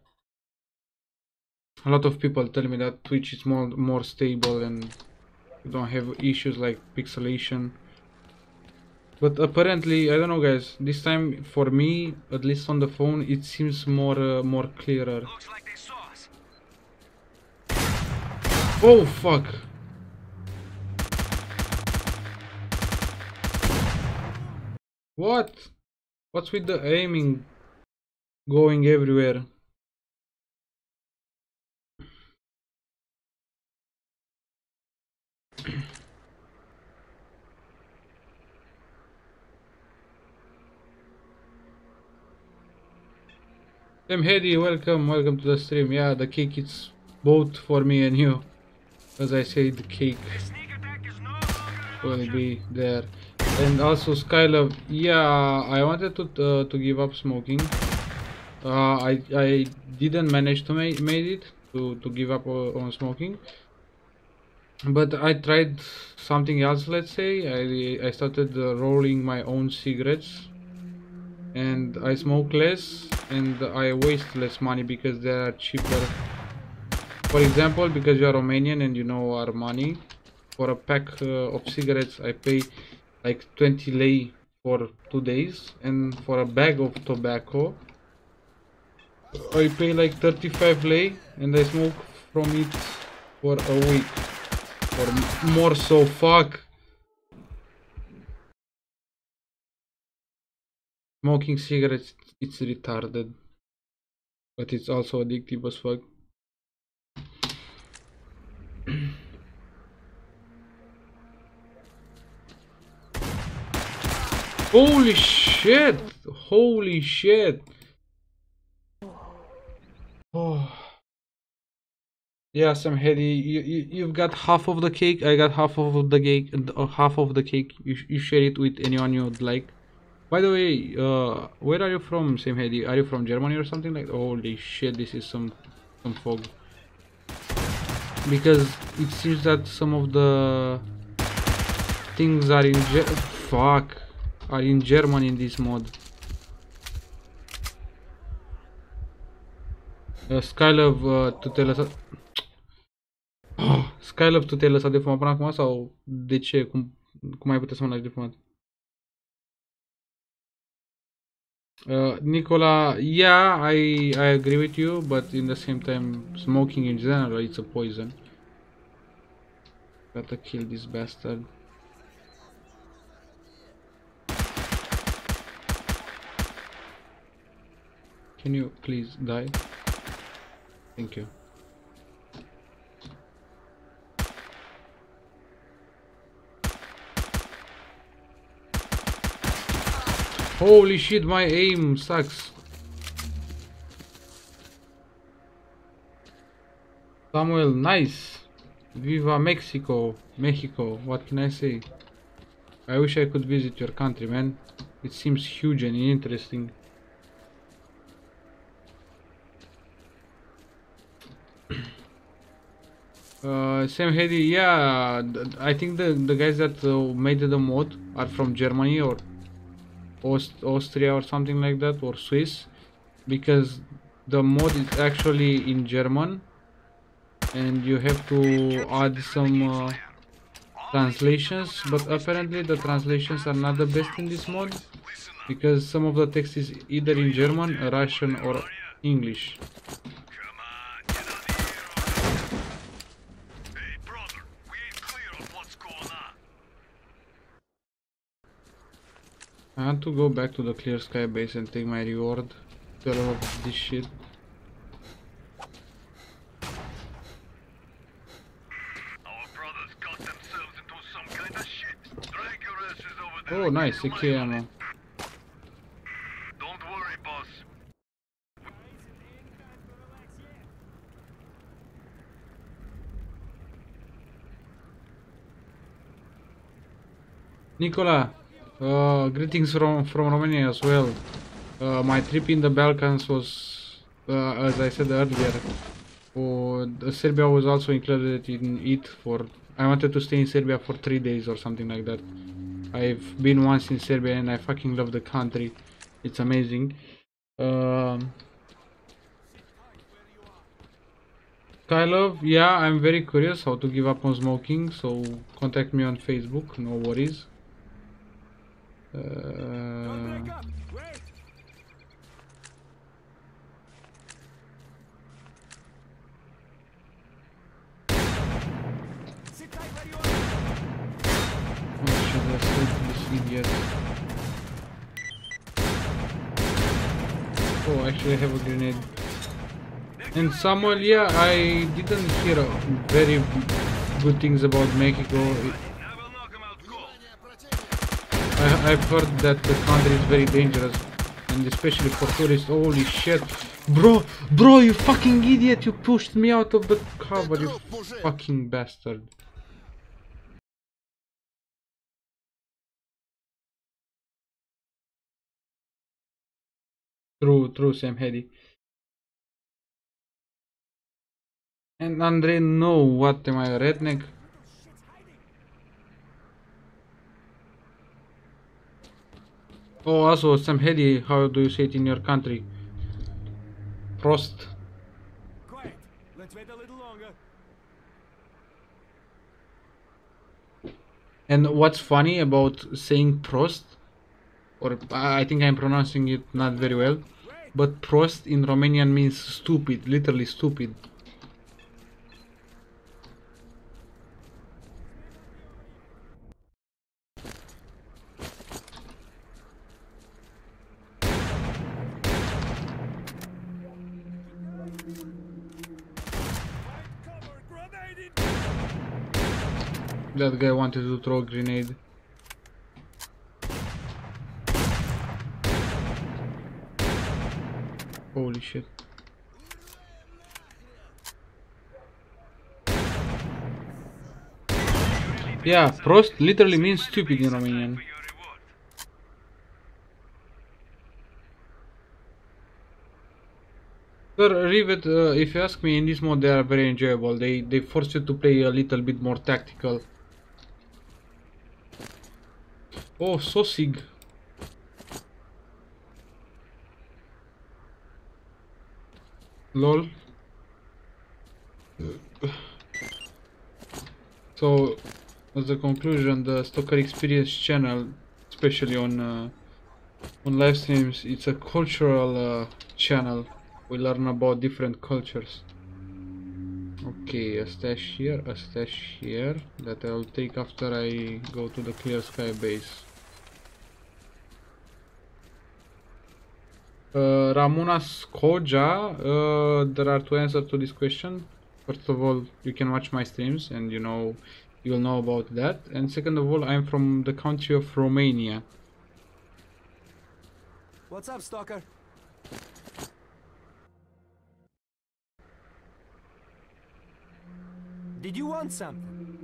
A lot of people tell me that Twitch is more stable and you don't have issues like pixelation. But apparently, I don't know, guys. This time, for me, at least on the phone, it seems more clearer. Looks like they saw us. Oh fuck! What? What's with the aiming going everywhere? Hedy, welcome to the stream. Yeah, the cake is both for me and you. As I say, the cake will be there. And also Skylove, yeah, I wanted to give up smoking. I didn't manage to made it to give up on smoking. But I tried something else, let's say. I started rolling my own cigarettes. And I smoke less and I waste less money because they are cheaper. For example, because you are Romanian and you know our money, for a pack of cigarettes I pay like 20 lei for 2 days, and for a bag of tobacco I pay like 35 lei, and I smoke from it for a week or more. So fuck. Smoking cigarettes, it's retarded. But it's also addictive as fuck. Holy shit! Holy shit! Oh. Yeah, Sam Hedy, you've got half of the cake. I got half of the cake, and half of the cake. You share it with anyone you'd like. By the way, where are you from, Sam Hedy? Are you from Germany or something like? Holy shit! This is some fog. Because it seems that some of the things are in German in this mod. Skylove, tu te lăsa... Skylove, tu te-ai lăsat de fumat până acum sau de ce? Cum ai putea să mă lași de fumat? Nicola, yeah, I agree with you, but in the same time, smoking in general, it's a poison. Gotta kill this bastard. Can you please die? Thank you. Holy shit, my aim sucks. Samuel, nice. Viva Mexico. Mexico, what can I say? I wish I could visit your country, man. It seems huge and interesting. Sam Hedy, yeah, I think the guys that made the mod are from Germany or Austria or something like that, or Swiss, because the mod is actually in German and you have to add some translations, but apparently the translations are not the best in this mod because some of the text is either in German, Russian or English. I want to go back to the Clear Sky base and take my reward to all of this shit. Our brothers got themselves into some kind of shit. Drag your asses over there. Oh, nice, AK ammo. Don't worry, boss. Nicola, greetings from Romania as well. My trip in the Balkans was, as I said earlier, Serbia was also included in it for... I wanted to stay in Serbia for 3 days or something like that. I've been once in Serbia and I fucking love the country. It's amazing. Skylove, yeah, I'm very curious how to give up on smoking, so contact me on Facebook, no worries. Don't break up. Wait. Sit tight where you are. What should I say to this idiot? Oh, actually I have a grenade. And Samuel, yeah, I didn't hear very good things about Mexico. I've heard that the country is very dangerous, and especially for tourists. Holy shit, bro, you fucking idiot! You pushed me out of the cover, you fucking bastard. True, Sam Hedy. And Andre, no, what am I, a redneck? Oh, also, Sam Hedy, how do you say it in your country? Prost. Quiet. Let's wait a little longer. And what's funny about saying Prost, or I think I'm pronouncing it not very well, but Prost in Romanian means stupid, literally stupid. That guy wanted to throw a grenade. Holy shit. Yeah, prost literally means stupid in Romanian. Sir, Rivet, if you ask me, in this mode they are very enjoyable. They force you to play a little bit more tactical. Oh, Sosig. Lol. So, as a conclusion, the Stalker Experience channel, especially on live streams, it's a cultural channel. We learn about different cultures. Okay, a stash here, that I'll take after I go to the Clear Sky base. Ramona Skoja, there are two answers to this question. First of all, you can watch my streams and you'll know about that. And second of all, I'm from the country of Romania. What's up, Stalker? Did you want something?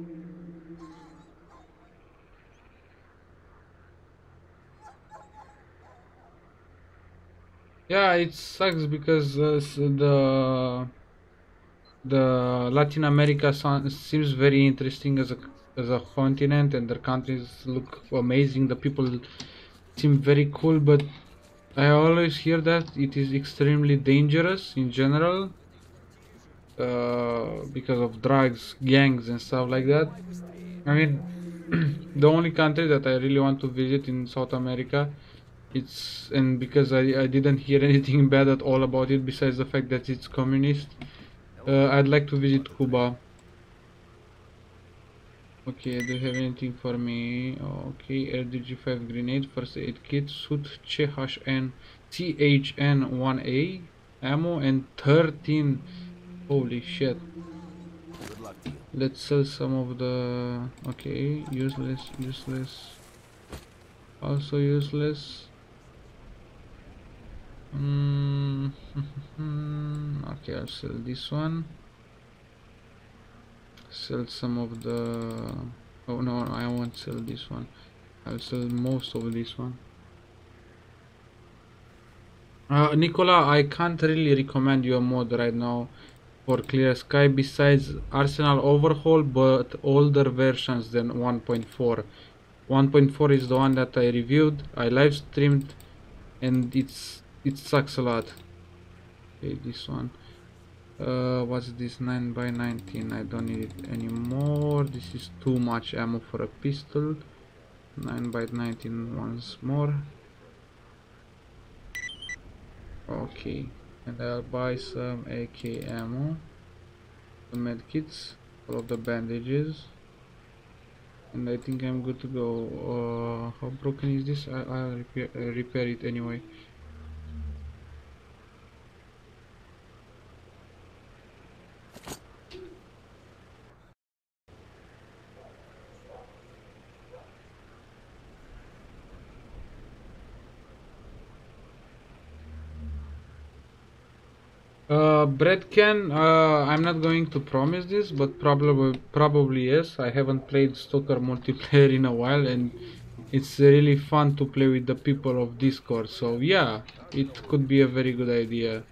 Yeah, it sucks because the Latin America seems very interesting as a continent, and their countries look amazing. The people seem very cool, but I always hear that it is extremely dangerous in general because of drugs, gangs, and stuff like that. I mean, the only country that I really want to visit in South America, because I didn't hear anything bad at all about it besides the fact that it's communist. I'd like to visit Cuba. Okay, do you have anything for me? Okay, RDG5 grenade, first aid kit, suit, CHN1A, ammo, and 13. Holy shit. Good luck to you. Let's sell some of the... Okay, useless. Also useless. Okay, I'll sell this one. Sell some of the... Oh no, I won't sell this one. I'll sell most of this one. Nicola, I can't really recommend you a mod right now for Clear Sky besides Arsenal Overhaul, but older versions than 1.4. 1.4 is the one that I reviewed, I live streamed, and it sucks a lot. Okay, this one. What's this? 9x19. I don't need it anymore. This is too much ammo for a pistol. 9x19 once more. Okay, and I'll buy some AK ammo, the medkits, all of the bandages, and I think I'm good to go. How broken is this? I'll repair it anyway. Breadcan, I'm not going to promise this, but probably yes. I haven't played Stalker multiplayer in a while, and it's really fun to play with the people of Discord. So yeah, it could be a very good idea.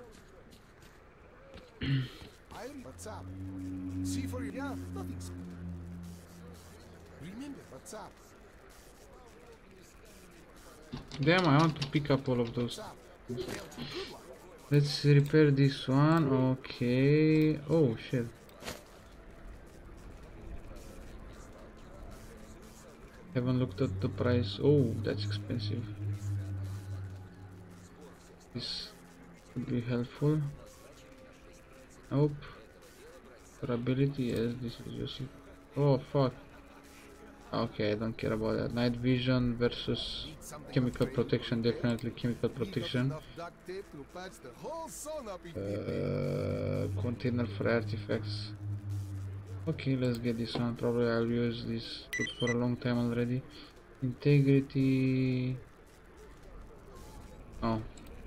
What's up? See for you. Yeah, nothing's. Remember, what's up? Damn, I want to pick up all of those. Let's repair this one. Okay. Oh shit. Haven't looked at the price. Oh, that's expensive. This could be helpful. Nope. Durability, yes, this is useful. Oh fuck. Okay, I don't care about that. Night vision versus chemical protection. Definitely chemical protection. Container for artifacts. Okay, let's get this one. Probably I'll use this for a long time already. Integrity. Oh.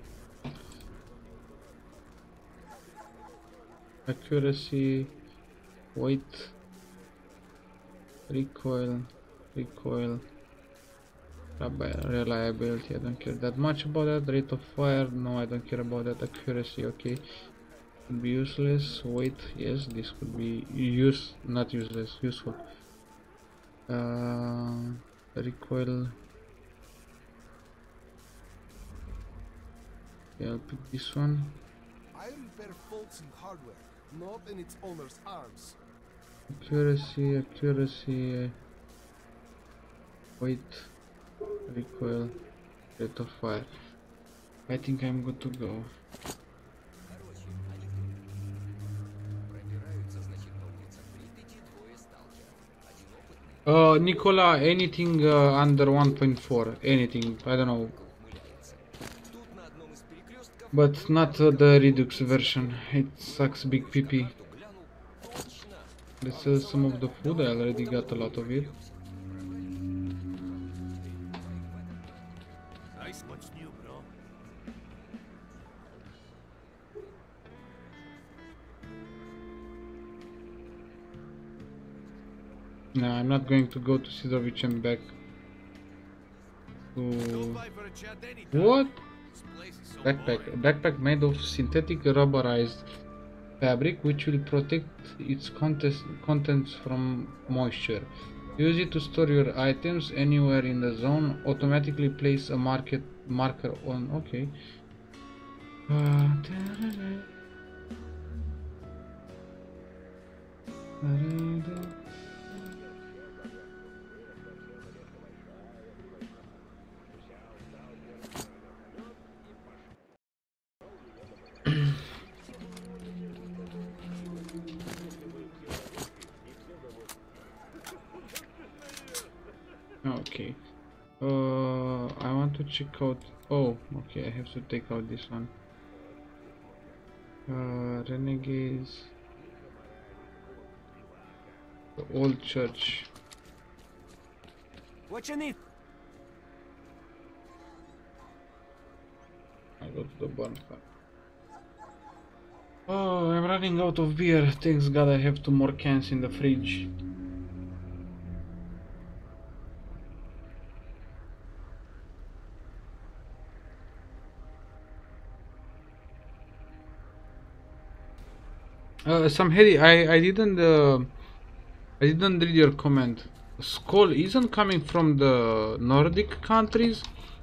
Accuracy. Weight. Recoil. Reliability, I don't care that much about that. Rate of fire, no, I don't care about that. Accuracy, okay. Could be useless. Weight, yes, this could be not useless, useful. Recoil. Yeah, I'll pick this one. I repair faults in hardware, not in its owner's arms. Accuracy. Weight. Recoil. Rate of fire. I think I'm good to go. Nicola, anything under 1.4, anything, I don't know. But not the Redux version, it sucks big PP. Let's sell some of the food, I already got a lot of it. Nice. What's new, bro? No, I'm not going to go to Sidrovich and back. Don't buy for a chat anytime. What? This place is so Backpack. boring. A backpack made of synthetic rubberized fabric which will protect its contents from moisture. Use it to store your items anywhere in the zone. Automatically place a marker on. Okay. Okay. I want to check out. Oh, okay. I have to take out this one. Renegades. The old church. What you need? I go to the bonfire. Oh, I'm running out of beer. Thanks God I have 2 more cans in the fridge. Samheri, I didn't read your comment. Skoll isn't coming from the Nordic countries.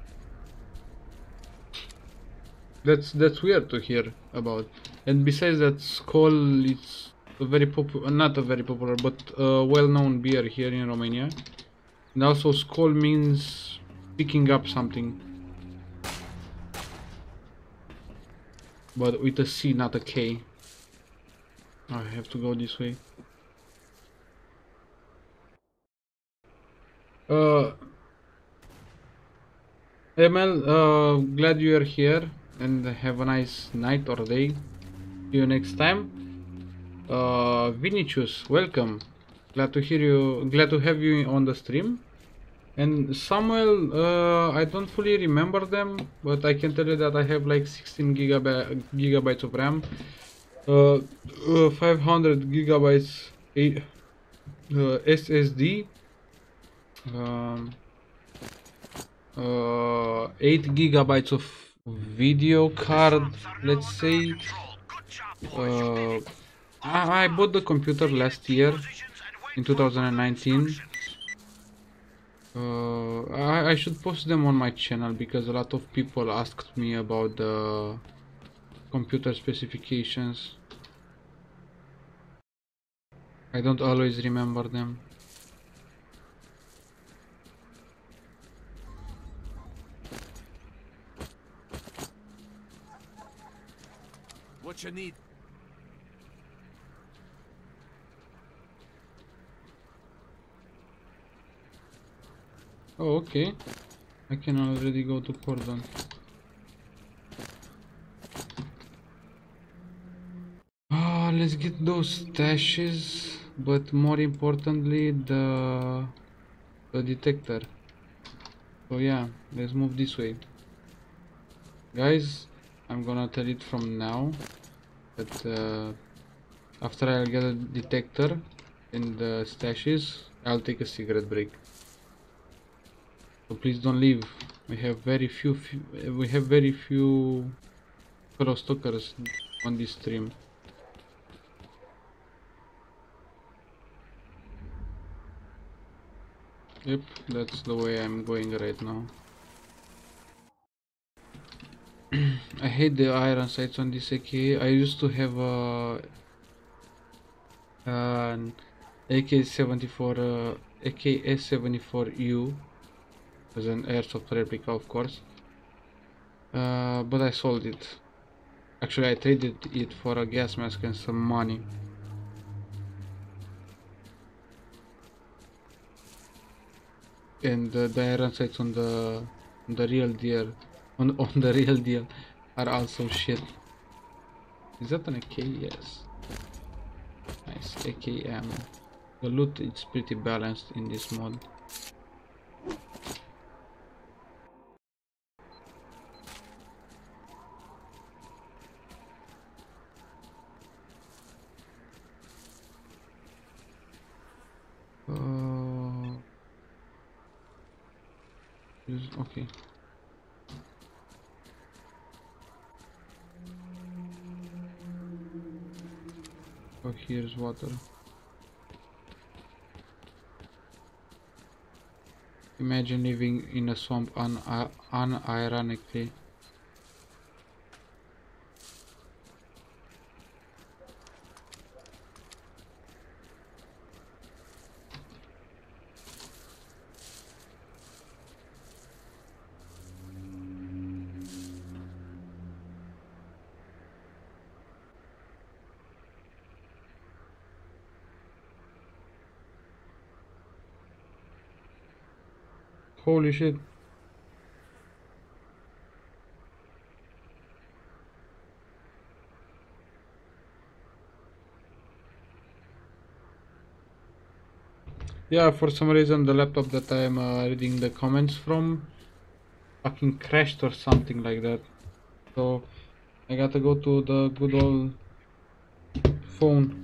That's weird to hear about. And besides that, Skoll is a very popular, not a very popular, but a well-known beer here in Romania. And also, Skoll means picking up something, but with a C, not a K. I have to go this way. ML, glad you are here and have a nice night or day. See you next time. Vinicius, welcome. Glad to hear you. Glad to have you on the stream. And Samuel, I don't fully remember them, but I can tell you that I have like 16 gigabytes of RAM, 500 gigabytes SSD, 8 gigabytes of video card, let's say. I bought the computer last year in 2019. I should post them on my channel because a lot of people asked me about the computer specifications. I don't always remember them. What you need? Oh, okay. I can already go to Cordon. Let's get those stashes. but more importantly the detector. So yeah, let's move this way. Guys, I'm gonna tell it from now that after I'll get a detector in the stashes, I'll take a cigarette break. So please don't leave. We have very few fellow stalkers on this stream. Yep, that's the way I'm going right now. I hate the iron sights on this AK. I used to have an AK-74, AK-S74U, as an airsoft replica, of course. But I sold it. Actually, I traded it for a gas mask and some money. And the iron sights on the real deal, on the real deal, are also shit. Is that an AK? Yes. Nice AK ammo. The loot is pretty balanced in this mod. Okay. Oh, here's water. Imagine living in a swamp unironically. Holy shit. Yeah, for some reason the laptop that I'm reading the comments from fucking crashed or something like that. So I gotta go to the good old phone.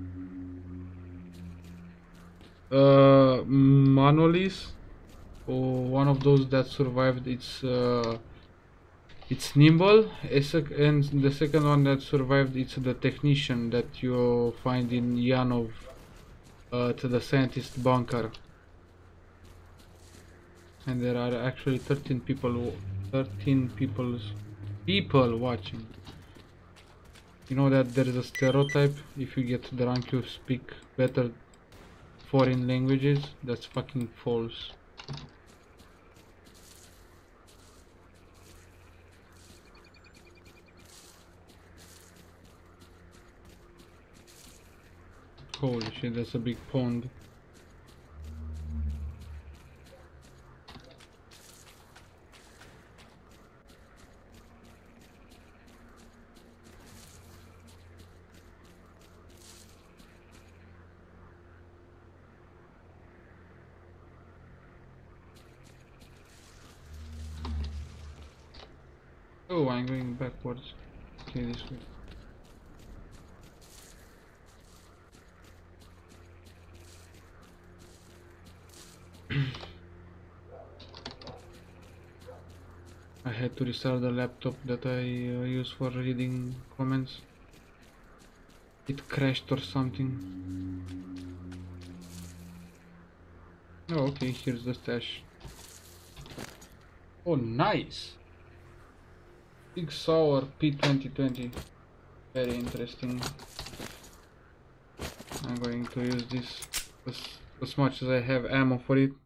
Manolis, or one of those that survived. It's Nimble, and the second one that survived, it's the technician that you find in Yanov, to the scientist bunker. And there are actually 13 people watching. You know that there is a stereotype, if you get drunk you speak better foreign languages. That's fucking false. Holy shit, that's a big pond. Oh, I'm going backwards. Okay, this way. I had to restart the laptop that I use for reading comments. It crashed or something. Oh, okay, here's the stash. Oh, nice! Big Sour P2020. Very interesting. I'm going to use this as much as I have ammo for it.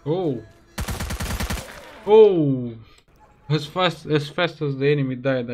Oh. Oh. As fast as the enemy died,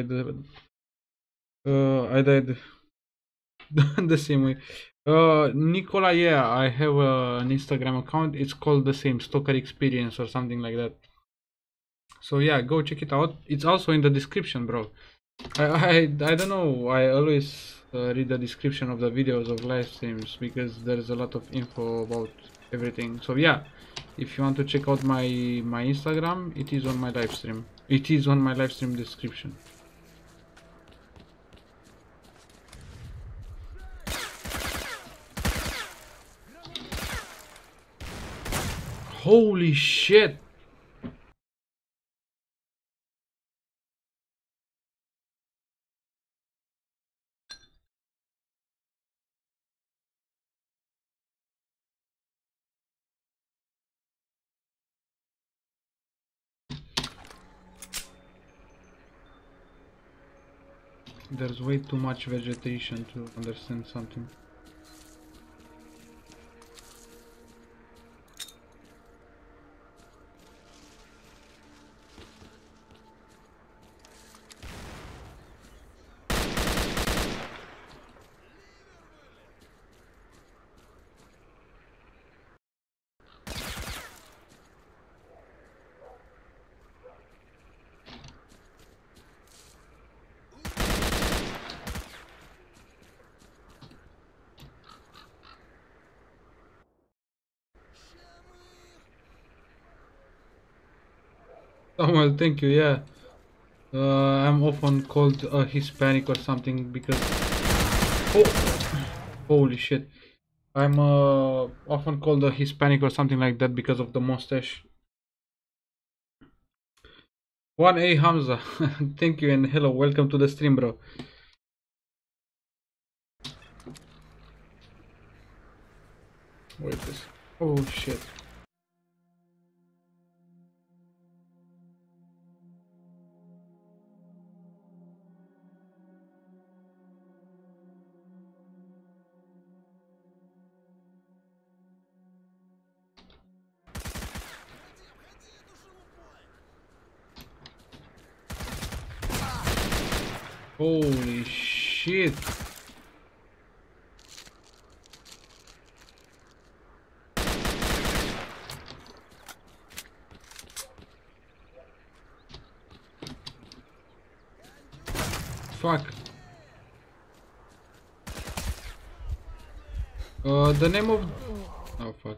I died the same way. Nicola, yeah, I have an Instagram account. It's called the same, Stalker Experience or something like that. So yeah, go check it out. It's also in the description, bro. I don't know. I always read the description of the videos of live streams because there's a lot of info about everything. So yeah, if you want to check out my Instagram, it is on my live stream. It is on my live stream description. Holy shit! There's way too much vegetation to understand something. Samuel, thank you, yeah. I'm often called a Hispanic or something because... Oh! Holy shit. I'm often called a Hispanic or something like that because of the mustache. 1A Hamza, thank you and hello, welcome to the stream, bro. Wait this. Oh shit. Holy shit. Fuck. The name of... Oh fuck.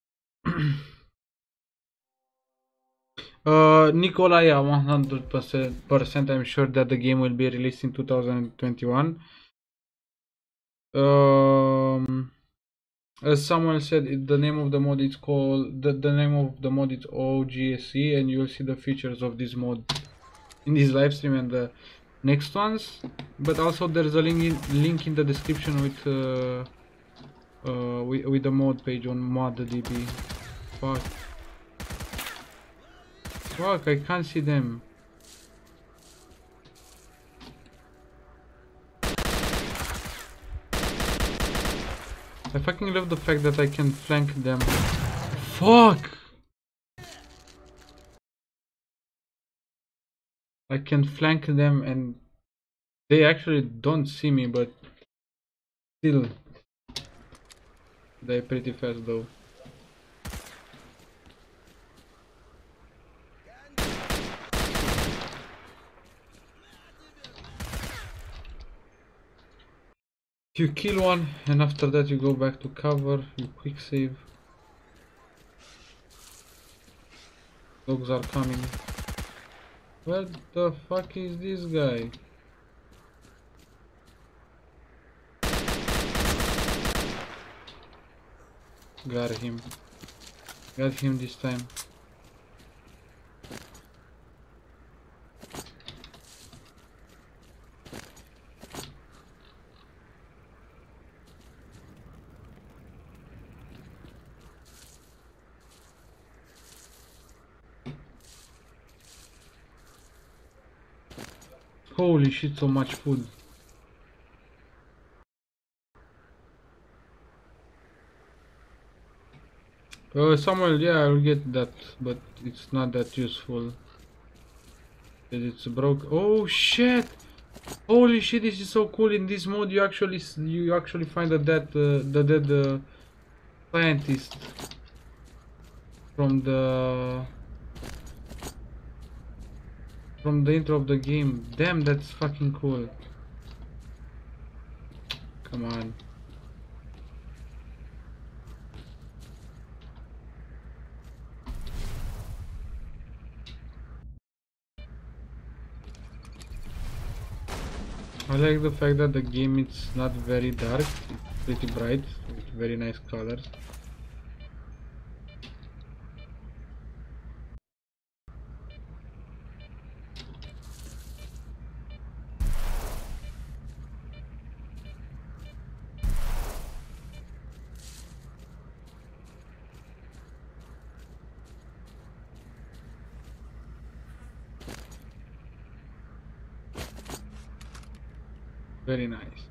Nicola, yeah, 100% I'm sure that the game will be released in 2021. As someone said, the name of the mod is called... The name of the mod is OGSE, and you'll see the features of this mod in this live stream and the next ones. But also there's a link in the description with the mod page on ModDB. Fuck. Fuck, I can't see them. I fucking love the fact that I can flank them. Fuck! I can flank them and they actually don't see me, but still. They're pretty fast though. You kill one and after that you go back to cover, you quick save. Dogs are coming. Where the fuck is this guy? Got him. Got him this time. Holy shit, so much food. Samuel, yeah, I will get that, but it's not that useful. It's broke. Oh shit! Holy shit! This is so cool. In this mode, you actually find the dead scientist from the intro of the game. Damn, that's fucking cool. Come on. I like the fact that the game is not very dark, it's pretty bright, with very nice colors. Very nice.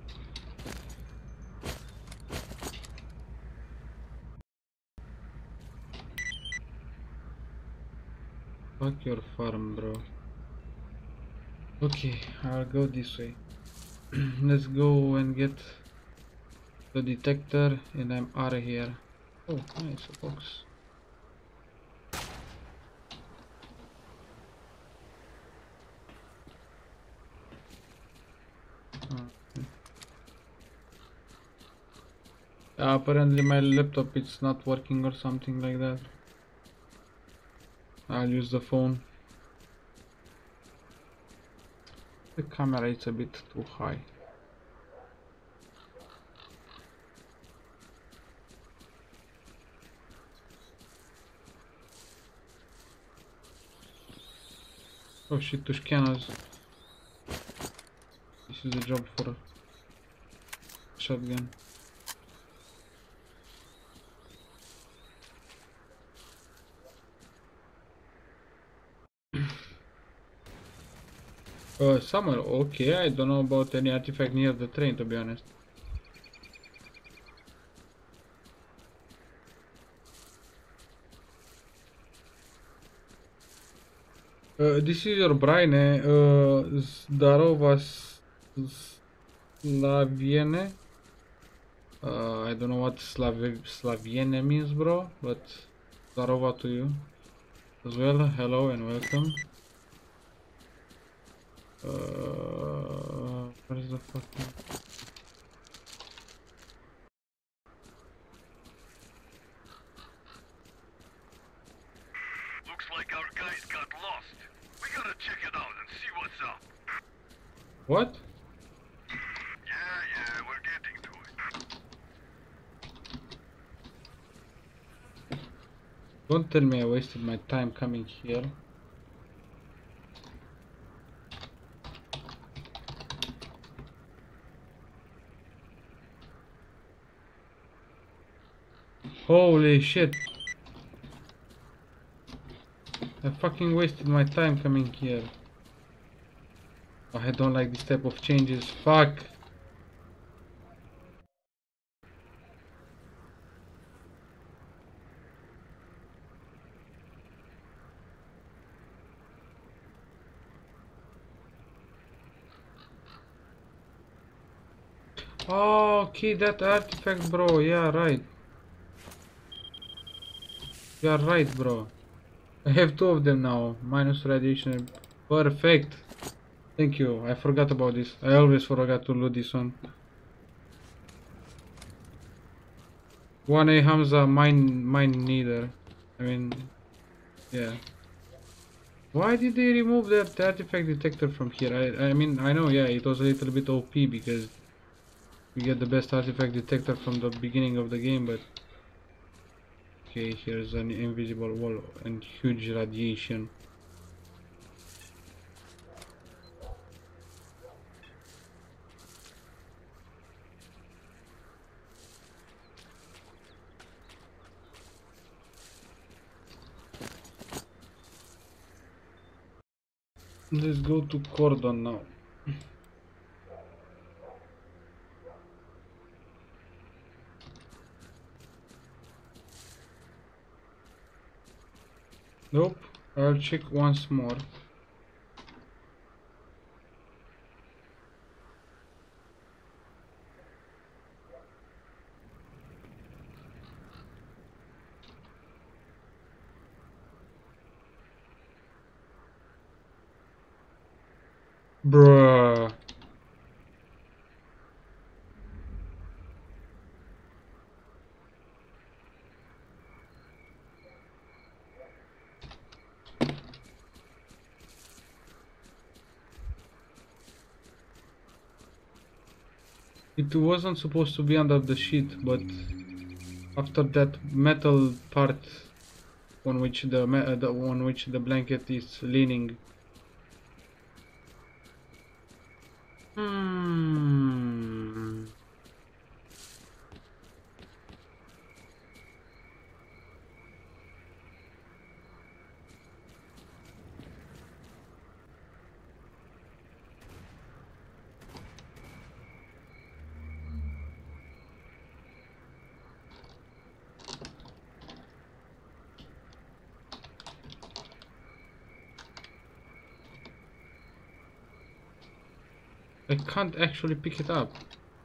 Fuck your farm, bro. Okay, I'll go this way. Let's go and get the detector and I'm out of here. Oh, nice, a box. Apparently my laptop is not working or something like that. I'll use the phone. The camera is a bit too high. Oh shit, two scanners. This is a job for a shotgun. Somewhere, okay, I don't know about any artifact near the train, to be honest. This is your Braine, Zdarova Slaviene. I don't know what Slaviene means, bro, but Zdarova to you as well. Hello and welcome. What is the fucking... Looks like our guys got lost. We gotta check it out and see what's up. What? Yeah, we're getting to it. Don't tell me I wasted my time coming here. Holy shit. I fucking wasted my time coming here. Oh, I don't like this type of changes. Fuck. Oh, okay, that artifact, bro. Yeah, right. You are right, bro. I have two of them now. Minus radiation. Perfect. Thank you. I forgot about this. I always forgot to load this one. 1A Hamza, mine neither. I mean, yeah. Why did they remove that artifact detector from here? I mean, I know, yeah, it was a little bit OP because we get the best artifact detector from the beginning of the game, but... Okay, here's an invisible wall and huge radiation. Let's go to Cordon now. Nope. I'll check once more. Bruh. It wasn't supposed to be under the sheet, but after that metal part on which the blanket is leaning. Hmm. I can't actually pick it up.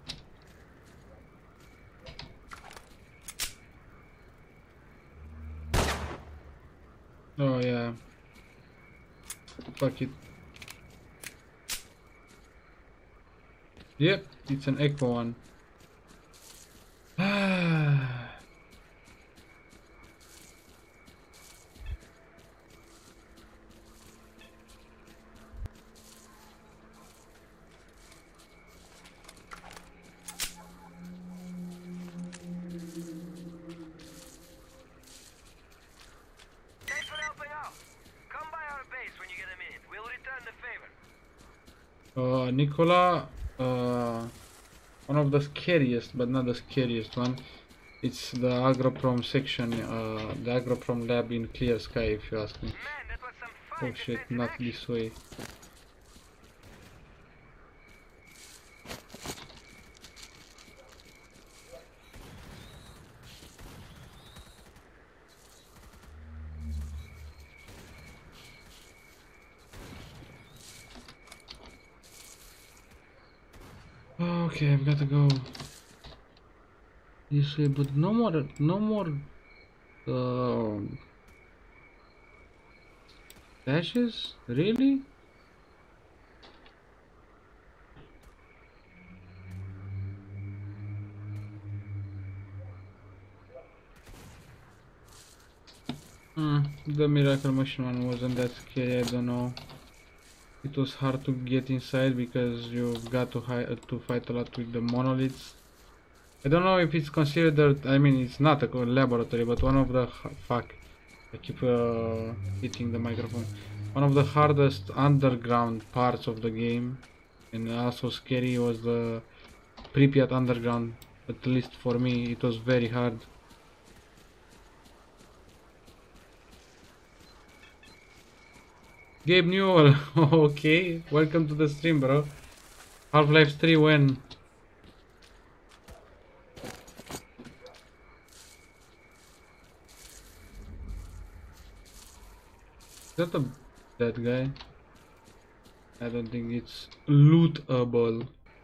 Oh yeah. Fuck it. Yep, it's an echo one. Thanks for helping out. Come by our base when you get a minute. We'll return the favor. Nicola, one of the scariest, but not the scariest one. It's the Agroprom section, the Agroprom lab in Clear Sky, if you ask me. Man, that was some fine Oh shit, defensive not action. this way. Okay, I've got to go this way, but no more dashes? Really? The Miracle Machine one wasn't that scary, I don't know. It was hard to get inside because you've got to fight a lot with the monoliths. I don't know if it's considered, I mean it's not a laboratory, but one of the, fuck, I keep hitting the microphone. One of the hardest underground parts of the game, and also scary, was the Pripyat underground. At least for me, it was very hard. Gabe Newell, okay, welcome to the stream, bro. Half-Life 3 when? Is that a dead guy? I don't think it's lootable.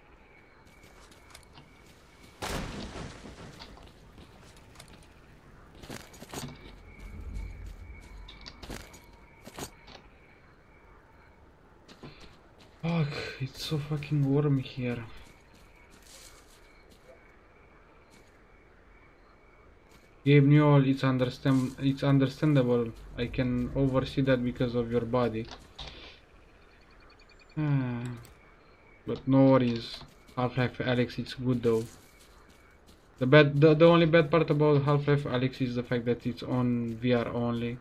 Fuck, it's so fucking warm here. Gabe Newell, it's understandable. I can oversee that because of your body. But no worries. Half-Life Alyx, it's good though. The only bad part about Half-Life Alyx is the fact that it's on VR only.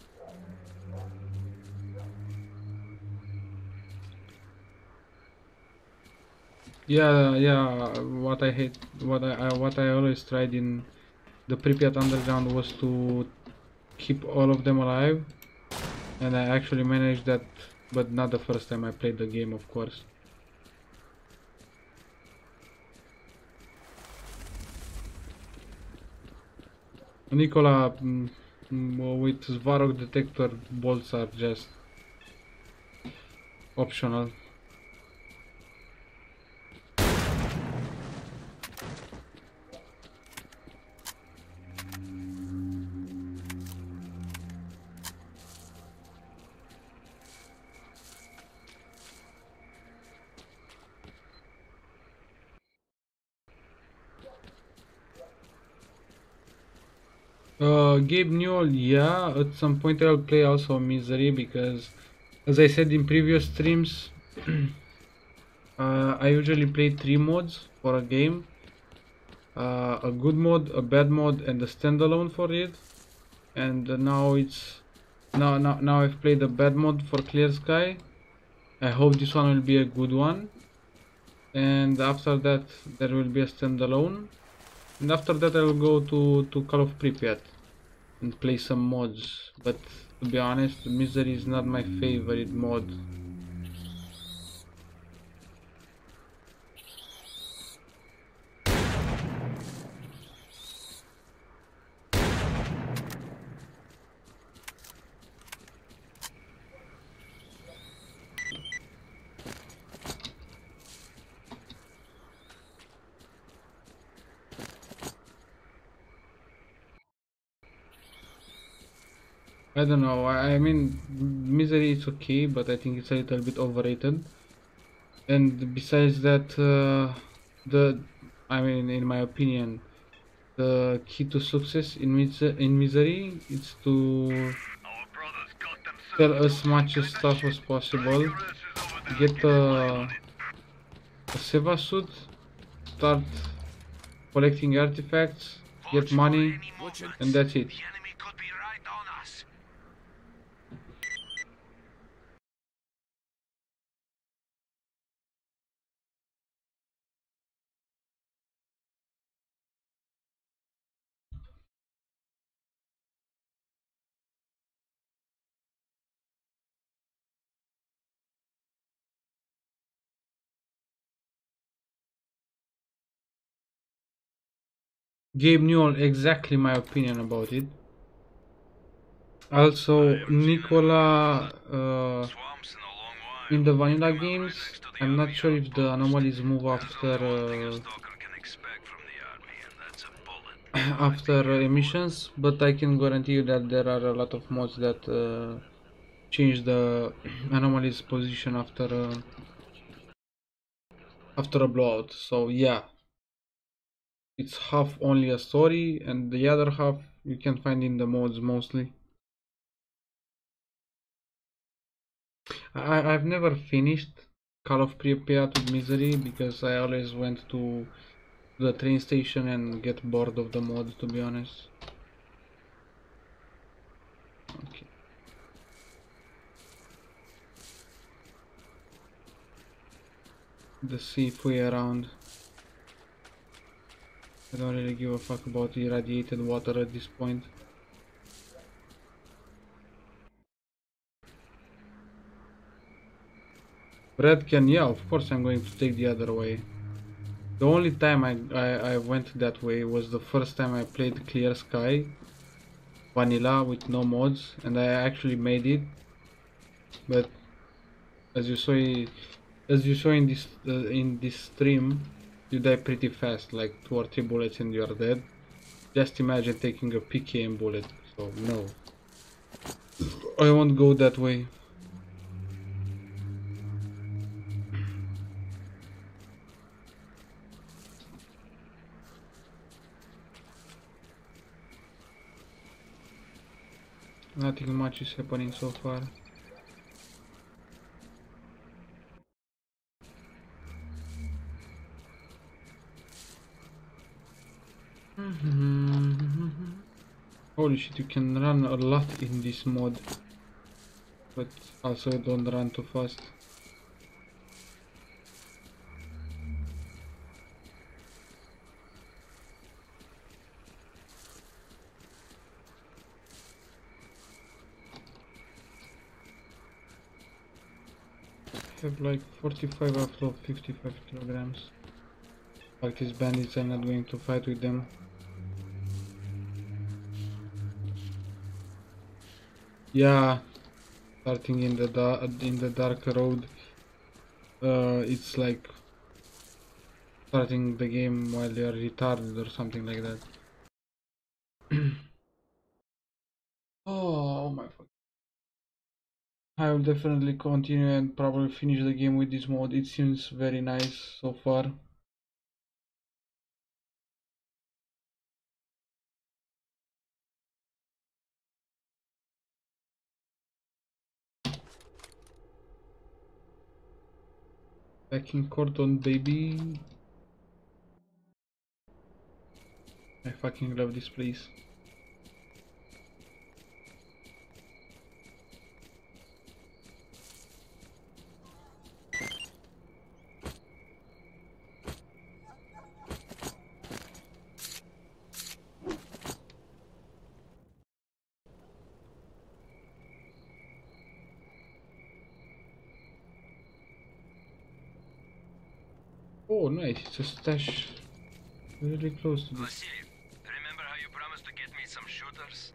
Yeah. What I always tried in the Pripyat Underground was to keep all of them alive, and I actually managed that, but not the first time I played the game, of course. Nicola, with Svarog detector, bolts are just optional. Gabe Newell, yeah, at some point I'll play also Misery because, as I said in previous streams, I usually play 3 modes for a game. A good mode, a bad mode, and a standalone for it. And now I've played the bad mode for Clear Sky. I hope this one will be a good one. And after that there will be a standalone. And after that I will go to Call of Pripyat and play some mods, but to be honest, Misery is not my favorite mod. I don't know, I mean, Misery is okay, but I think it's a little bit overrated. And besides that, I mean, in my opinion, the key to success in Misery is to Our brothers got sell themselves as much into some stuff kinda as shit. possible, Drag your asses over there get and keep an eye on it. a Seva suit, start collecting artifacts, get money, and that's it. The enemy could be right on us. Gabe Newell, exactly my opinion about it. Also, Nicola, Swamps in a long while. in the vanilla Come out right games, next to the I'm not army sure if the outpost. anomalies move There's after only one thing a stalker can expect from the army, and that's a bullet. after emissions, but I can guarantee you that there are a lot of mods that change the anomalies position after a blowout. So yeah, it's half only a story, and the other half you can find in the mods mostly. I've never finished Call of Pripyat with Misery because I always went to the train station and get bored of the mod, to be honest. Okay. The safe way around. I don't really give a fuck about irradiated water at this point. Red can, yeah, of course I'm going to take the other way. The only time I went that way was the first time I played Clear Sky vanilla with no mods, and I actually made it. But as you saw, in this stream, you die pretty fast, like 2 or 3 bullets and you are dead. Just imagine taking a PKM bullet. So no, I won't go that way. Nothing much is happening so far. Holy shit, you can run a lot in this mod, but also don't run too fast. I have like 45 out of 55 kilograms. Like these bandits, I'm not going to fight with them. Yeah, starting in the dark road. It's like starting the game while you're retarded or something like that. Oh my fuck. I will definitely continue and probably finish the game with this mode. It seems very nice so far. Packing cordon, baby. I fucking love this place. Oh, nice. It's a stash really close to this. Vasily, remember how you promised to get me some shooters?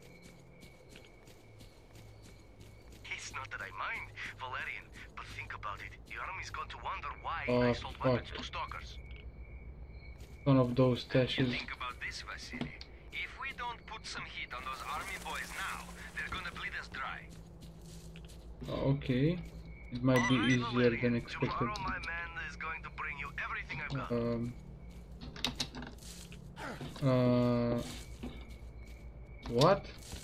It's not that I mind, Valerian, but think about it. The army's going to wonder why Oh, I sold weapons fuck. to stalkers. One of those And you stashes. think about this, Vasily. If we don't put some heat on those army boys now, they're gonna bleed us dry. Okay. It might be Alright, easier Valerian, than expected. Tomorrow my man is going to bring you everything I've got. What?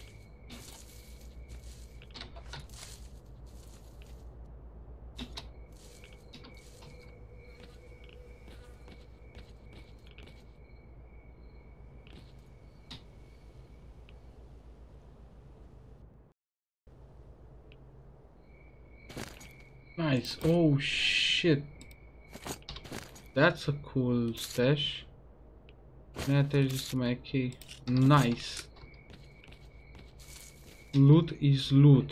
Nice. Oh shit. That's a cool stash. Can I attach this to my key? Nice. Loot is loot.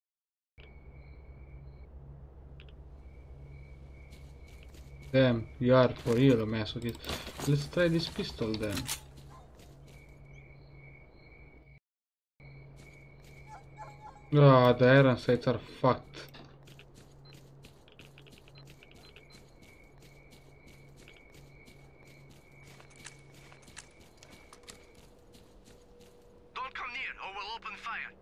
Damn, you are for real a masochist. Let's try this pistol then. Ah, the iron sights are fucked. Don't come near or we'll open fire.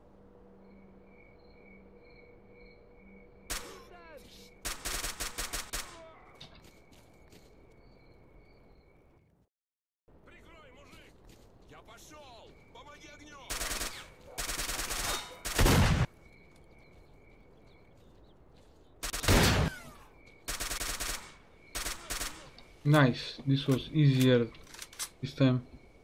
Прикрой, мужик! Я пошел! Помоги огнем! Nice. This was easier this time.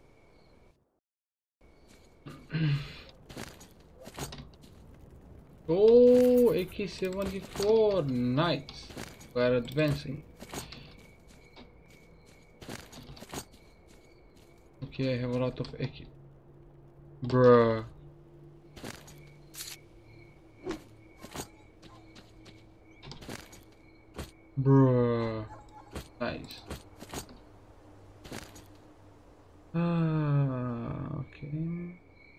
Oh, AK-74. Nice. We're advancing. Okay, I have a lot of AK. Bruh. Bruh. Nice. Okay.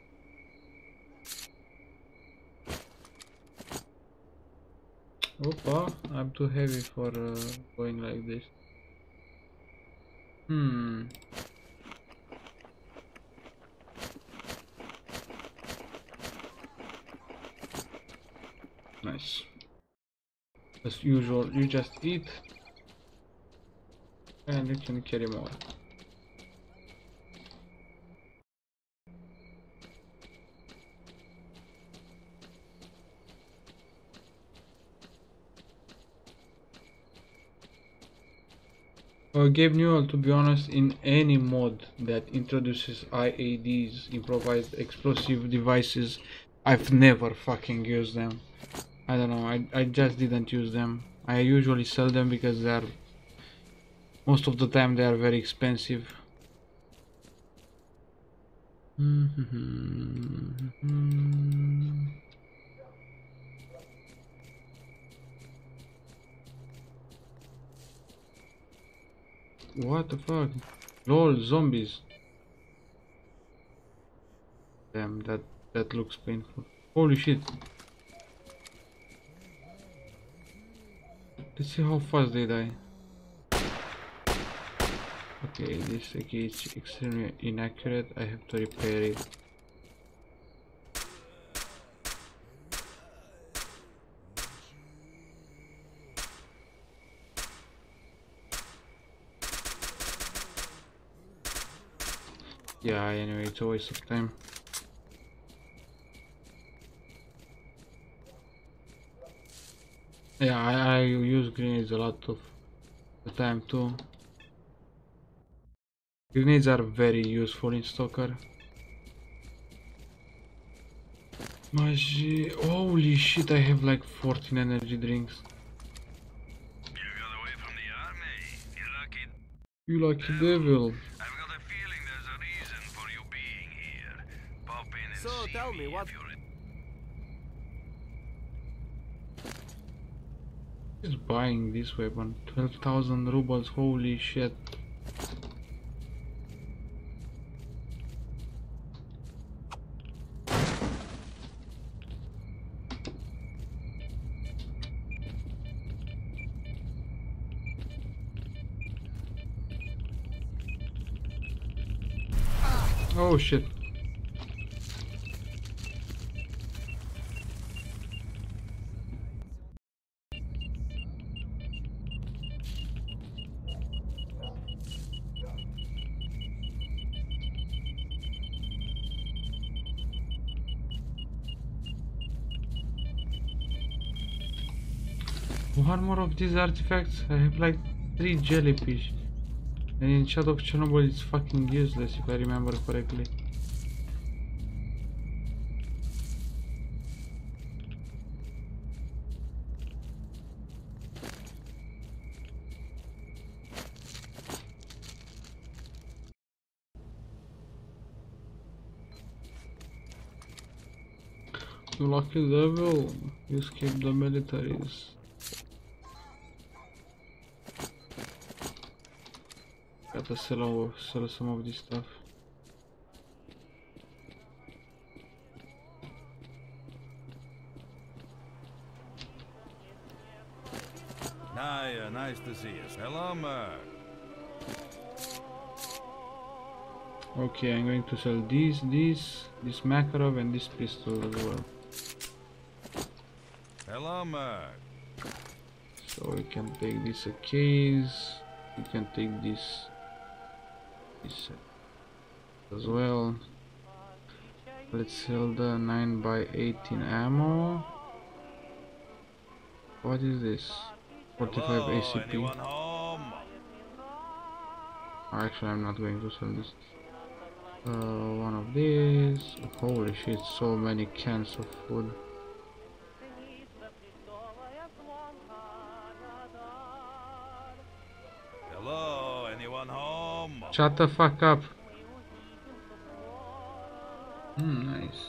Opa, I'm too heavy for going like this. Nice. As usual, you just eat and you can carry more. Gabe Newell, to be honest, in any mod that introduces IADs, improvised explosive devices, I've never fucking used them. I don't know, I just didn't use them. I usually sell them because they are, most of the time they are very expensive. What the fuck? LOL, zombies. Damn, that looks painful. Holy shit. Let's see how fast they die. Okay, this AK is extremely inaccurate. I have to repair it. Yeah, anyway, it's a waste of time. Yeah, I use grenades a lot of the time too. Grenades are very useful in Stalker. Holy shit, I have like 14 energy drinks. You got away from the army. You lucky devil. I've got a feeling there's a reason for you being here. Pop in and So, see tell me, what- if you're Who's buying this weapon? 12,000 rubles, holy shit. Oh shit. One more of these artifacts. I have like 3 jellyfish. And in Shadow of Chernobyl it's fucking useless if I remember correctly. You lucky devil, you escaped the militaries. Gotta sell some of this stuff. Hiya, nice to see you. Hello, Mark. Okay, I'm going to sell this Makarov and this pistol as well. Hello, Mark. So we can take this case. We can take this as well. Let's sell the 9x18 ammo. What is this? 45 Hello, ACP. anyone home? Actually, I'm not going to sell this. One of these. Holy shit, so many cans of food. Hello, anyone home? Shut the fuck up. Nice.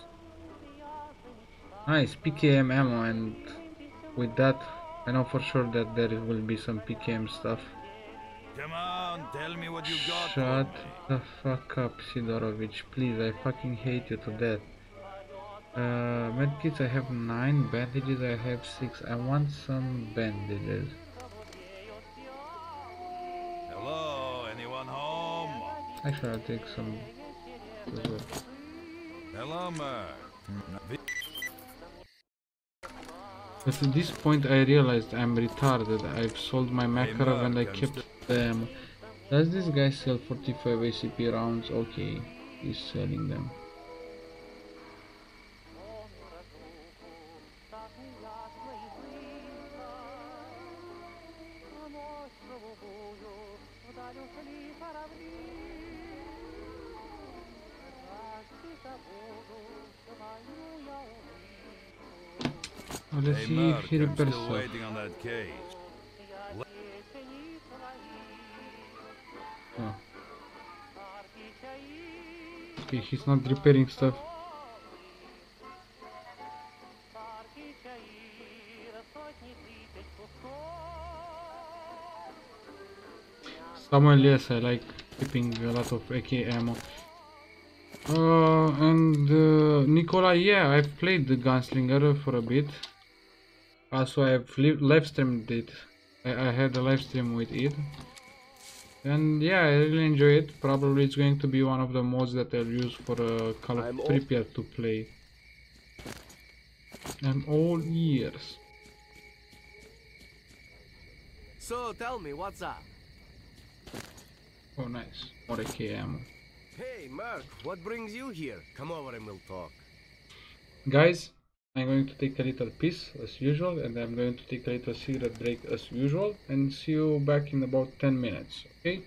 Nice PKM ammo, and with that I know for sure that there will be some PKM stuff. Come on, tell me what you got. Shut the fuck up, Sidorovich, please, I fucking hate you to death. Medkits, I have 9, bandages I have 6, I want some bandages. Hello, anyone home? Actually, I'll take some as well. Hello, Mark. But at this point I realized I'm retarded. I've sold my Makarov and I kept them. Does this guy sell 45 ACP rounds? Okay, he's selling them. Let's Hey, see Mark, if he I'm repairs still stuff. waiting on that case. Oh. Okay, he's not repairing stuff. Samuel, yes, I like keeping a lot of AK ammo. And Nicola, yeah, I've played the Gunslinger for a bit. Also, I've live streamed it. I had a live stream with it. And yeah, I really enjoy it. Probably it's going to be one of the mods that I'll use for Call of Pripyat to play. I'm all ears. So tell me, what's up? Oh, nice. More AK ammo. Hey, Merc, what brings you here? Come over and we'll talk. Guys, I'm going to take a little piss as usual, and I'm going to take a little cigarette break as usual, and see you back in about 10 minutes, okay?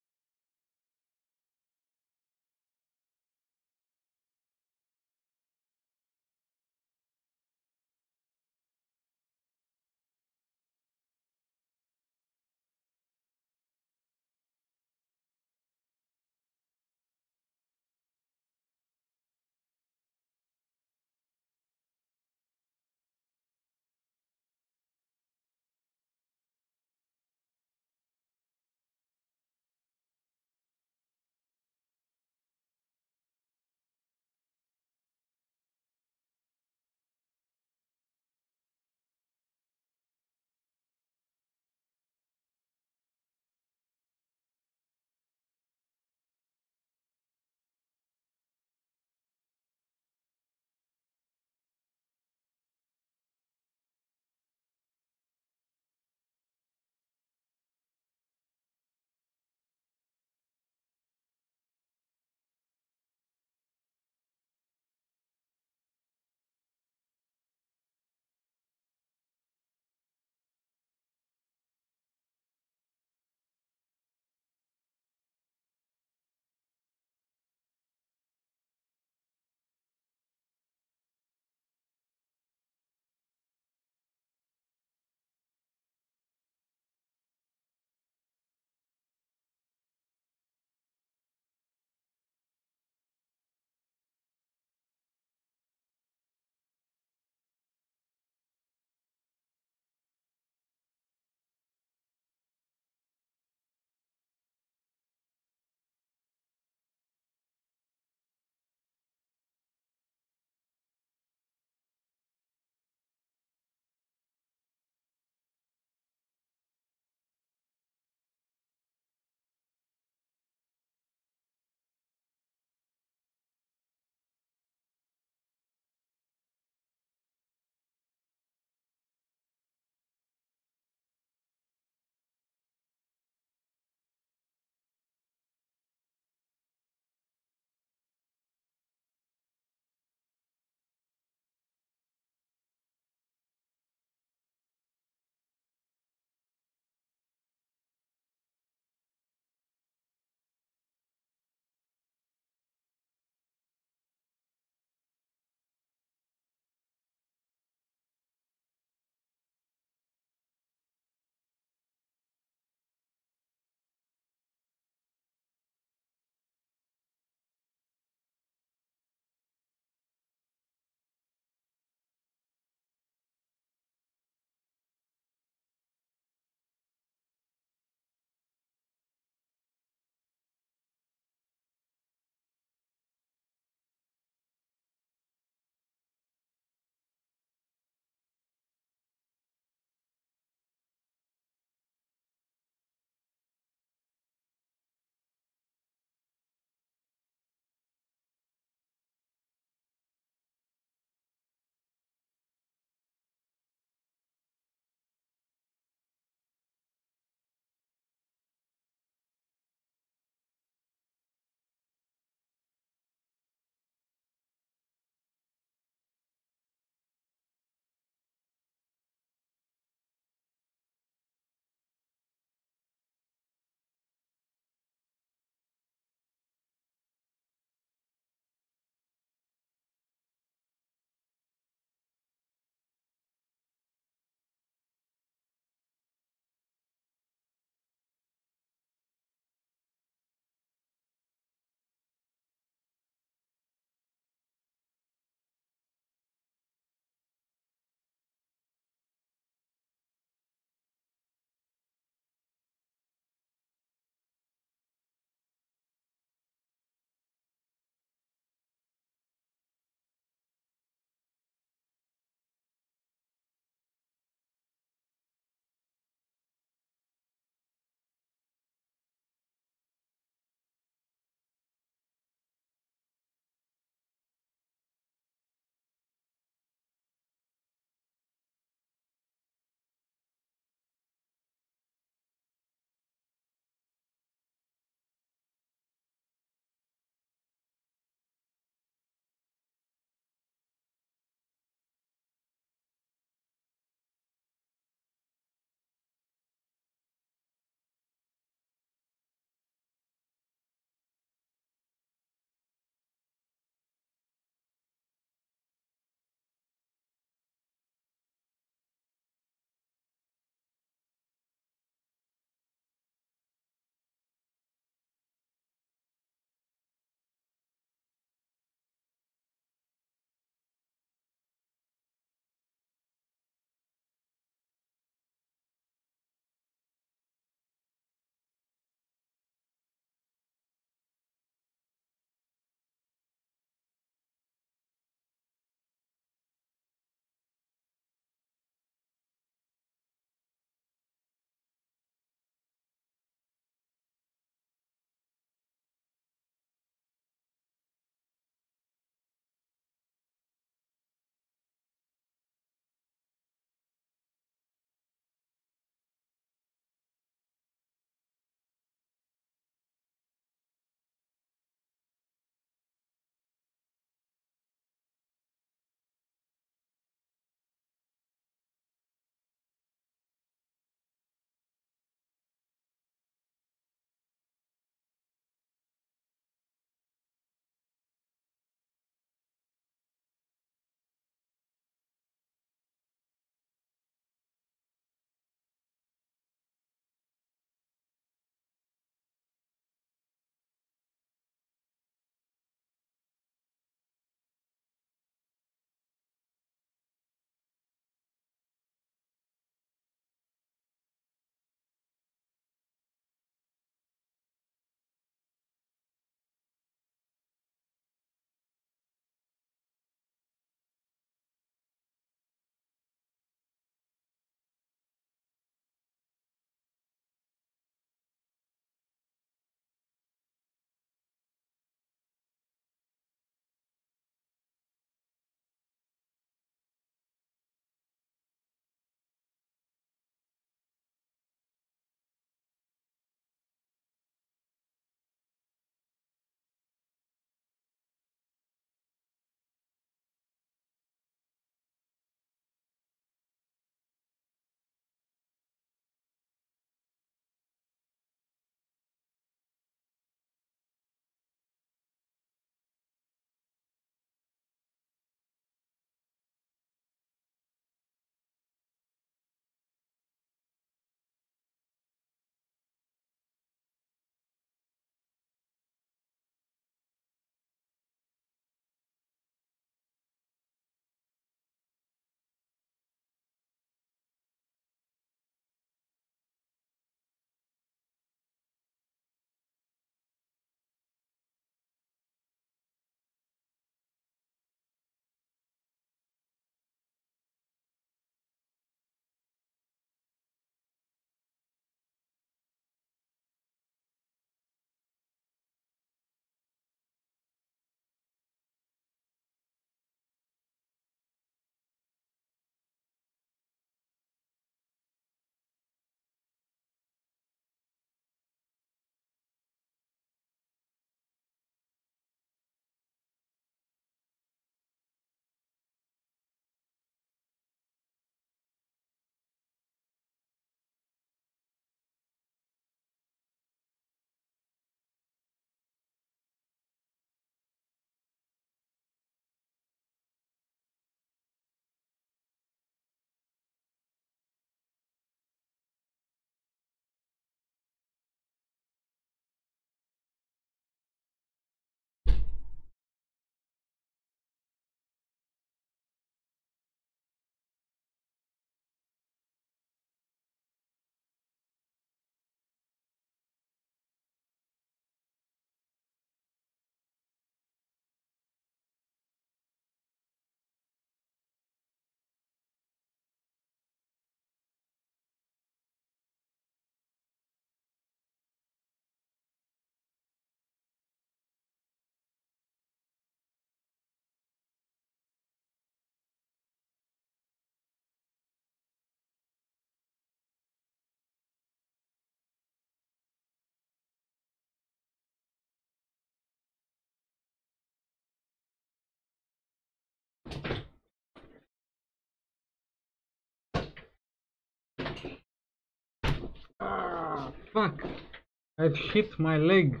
Ah, fuck! I've hit my leg.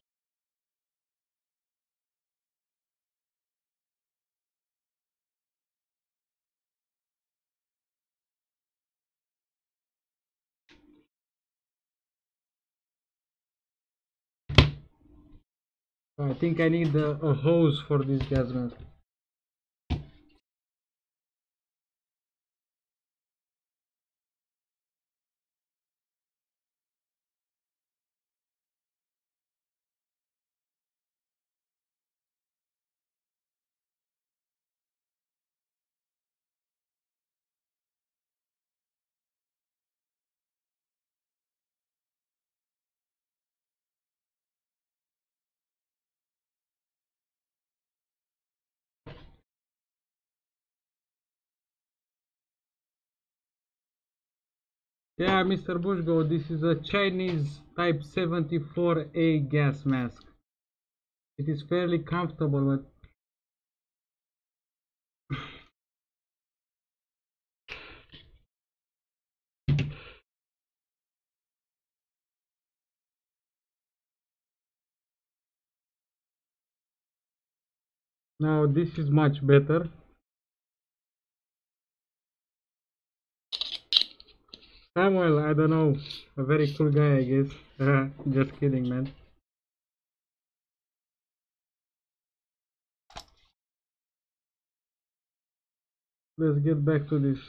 I think I need a hose for this gas mask. Yeah, Mr. Bushgo, this is a Chinese Type 74A gas mask. It is fairly comfortable, but now this is much better. Samuel, I don't know, a very cool guy, I guess. Just kidding, man. Let's get back to this.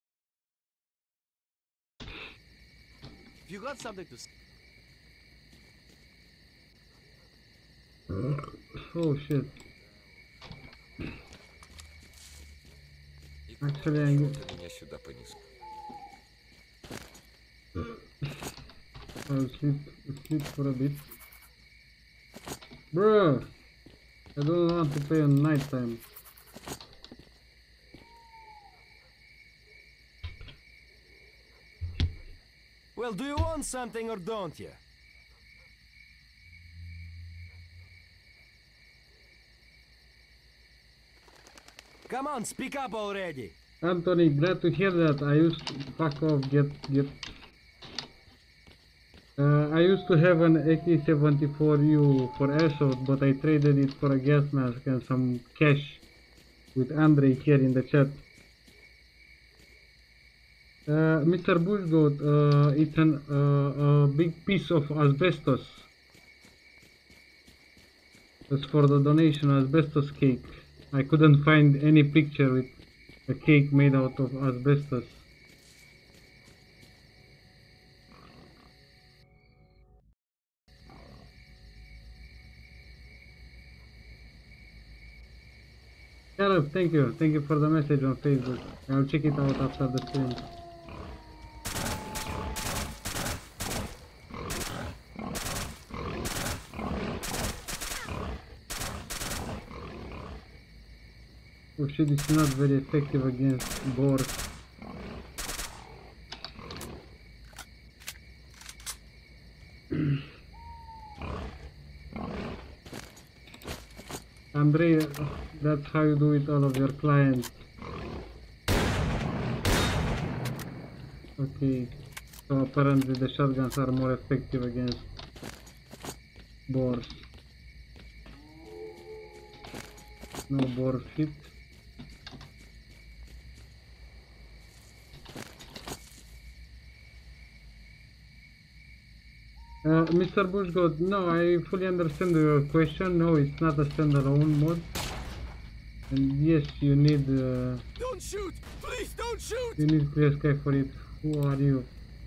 If you got something to say. Oh shit. Actually, I'll sleep for a bit. Bruh, I don't want to play on night time. Well, do you want something or don't you? Come on, speak up already. Anthony, glad to hear that. I used to fuck off, I used to have an AK-74U for airsoft, but I traded it for a gas mask and some cash with Andre here in the chat. Mr. Bushgoat, it's a big piece of asbestos. That's for the donation, asbestos cake. I couldn't find any picture with a cake made out of asbestos. Caleb, thank you. Thank you for the message on Facebook. I'll check it out after the stream. Oh shit, it's not very effective against boars. Andrei, that's how you do it all of your clients. Okay, so apparently the shotguns are more effective against boars. No boar fit. Mr. Bushgoat, no, I fully understand your question. No, it's not a standalone mod. And yes, you need... Don't shoot! Please don't shoot! You need Clear Sky for it. Who are you?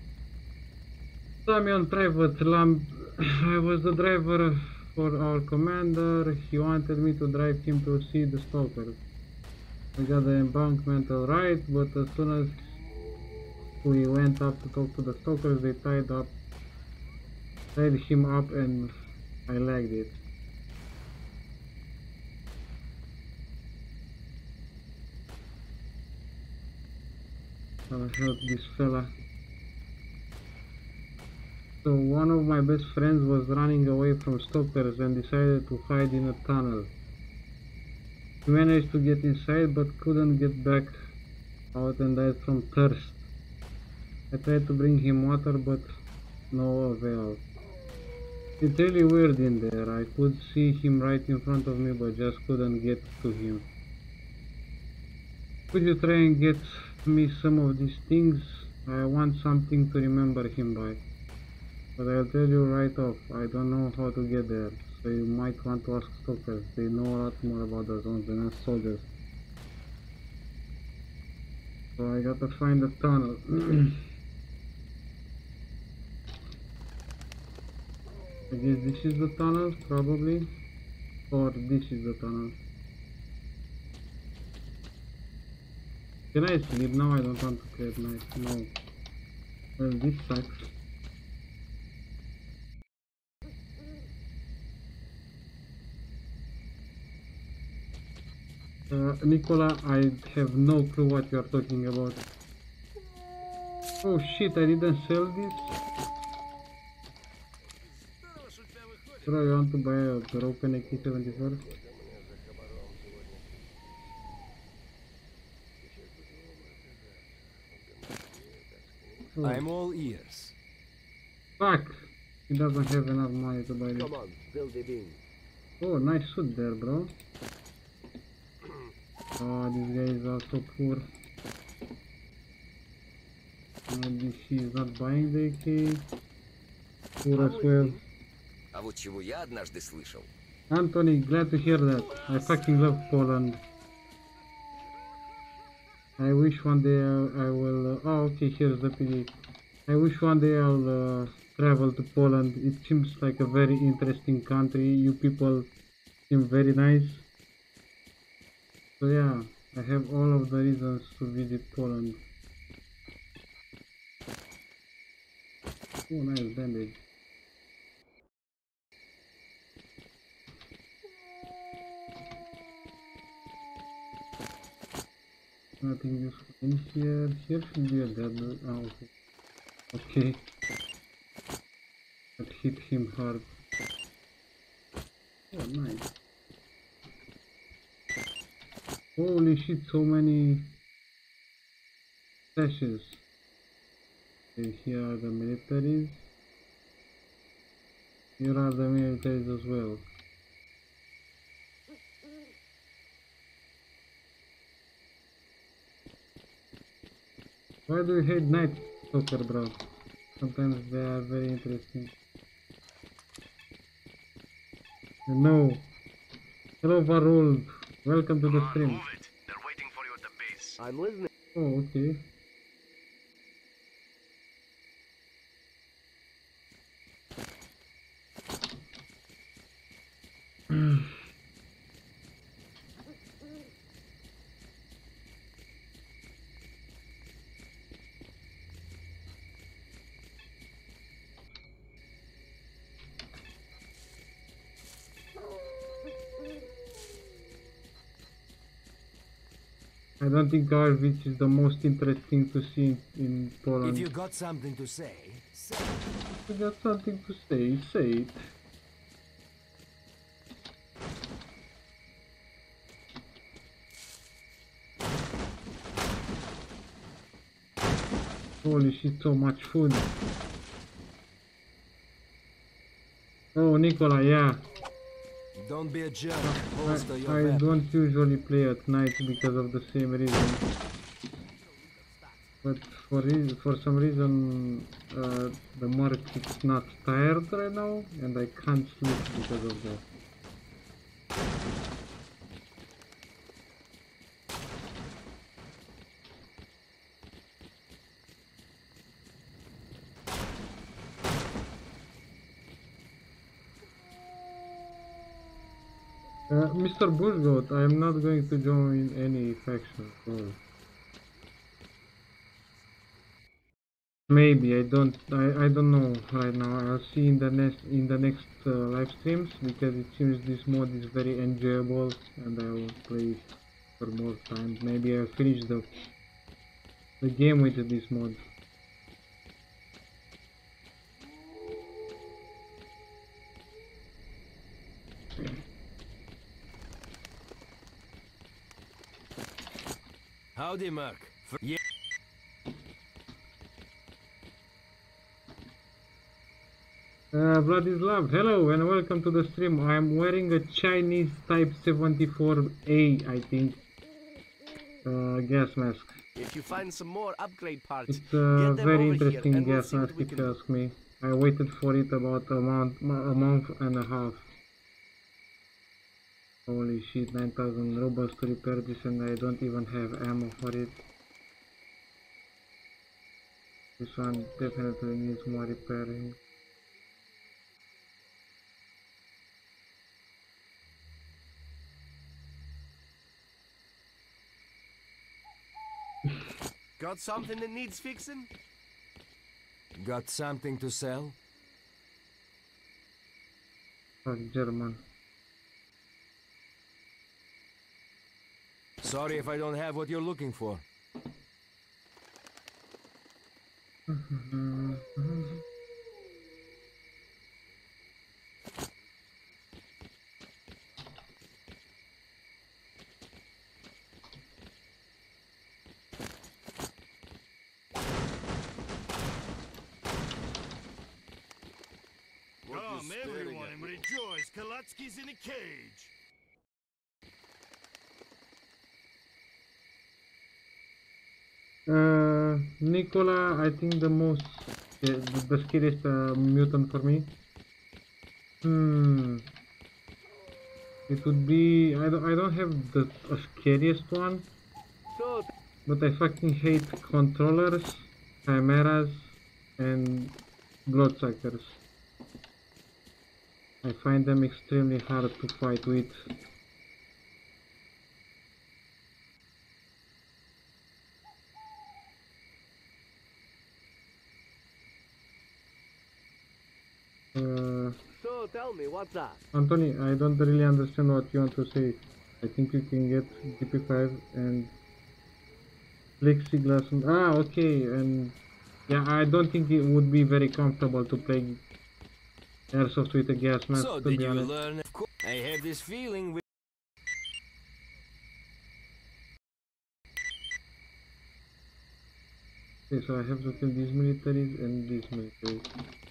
Samuel Private Lamb. I was the driver for our commander. He wanted me to drive him to see the stalkers. I got the embankment alright, but as soon as we went up to talk to the stalkers, they tied him up and I lagged it. I'll help this fella. So one of my best friends was running away from stalkers and decided to hide in a tunnel. He managed to get inside but couldn't get back out and died from thirst. I tried to bring him water but no avail. It's really weird in there. I could see him right in front of me, but just couldn't get to him. Could you try and get me some of these things? I want something to remember him by. But I'll tell you right off, I don't know how to get there. So you might want to ask stalkers. They know a lot more about the zones than us soldiers. So I gotta find a tunnel. I guess this is the tunnel, probably. Or this is the tunnel. Can I sleep now? I don't want to play at night. No. Well, this sucks. Nicola, I have no clue what you are talking about. Oh shit, I didn't sell this? Bro, you want to buy a broken AK-74? Oh. I'm all ears. Fuck! He doesn't have enough money to buy this. Come on, build it in. Oh, nice suit there, bro. Oh, this guy is also poor. Maybe he's not buying the AK. Poor as well. А вот чего я однажды слышал. Anthony, glad to hear that. I fucking love Poland. I wish one day I will... oh, okay, here's the PD. I wish one day I'll travel to Poland. It seems like a very interesting country. You people seem very nice. So yeah, I have all of the reasons to visit Poland. Oh, nice bandage. Nothing useful in here. Here should be a dead. Oh, okay. Okay. That hit him hard. Oh, nice. Holy shit, so many stashes. Okay, here are the militaries. Here are the militaries as well. Why do you hate Night Stalker, bro? Sometimes they are very interesting. No. Hello, Varul. Welcome to the stream. Move it. They're waiting for you at the base. I'm listening. Oh, okay. I don't think Auschwitz is the most interesting to see in Poland. If you got something to say, say it. If you got something to say it. Holy shit, so much food. Oh, Nicola, yeah. Don't be a jerk. Holster your I weapon. don't usually play at night because of the same reason. But for some reason the mark is not tired right now and I can't sleep because of that. Mr. Bushgoat, I am not going to join any faction. Oh. Maybe I don't know right now. I'll see in the next live streams because it seems this mod is very enjoyable and I will play for more time. Maybe I'll finish the game with this mod. Howdy, Mark. Yeah. Vladislav, hello and welcome to the stream. I'm wearing a Chinese Type 74A, I think, gas mask. If you find some more upgrade parts, It's a get them very over here interesting and we'll gas see what mask we if can you do. ask me. I waited for it about a month and a half. Holy shit, 9,000 rubles to repair this and I don't even have ammo for it. This one definitely needs more repairing. Got something that needs fixing? Got something to sell? Fuck German. Sorry if I don't have what you're looking for. Come, everyone, and rejoice. Kalatsky's in a cage. Nicola, I think the scariest mutant for me. It would be I don't have the scariest one, So, but I fucking hate controllers, chimeras, and bloodsuckers. I find them extremely hard to fight with. so tell me, what's that? Anthony, I don't really understand what you want to say. I think you can get GP5 and plexiglass. Okay, and yeah, I don't think it would be very comfortable to play airsoft with a gas mask. So to did be you honest. learn? Of course. I have this feeling we Okay, so I have to kill these militaries and these militaries.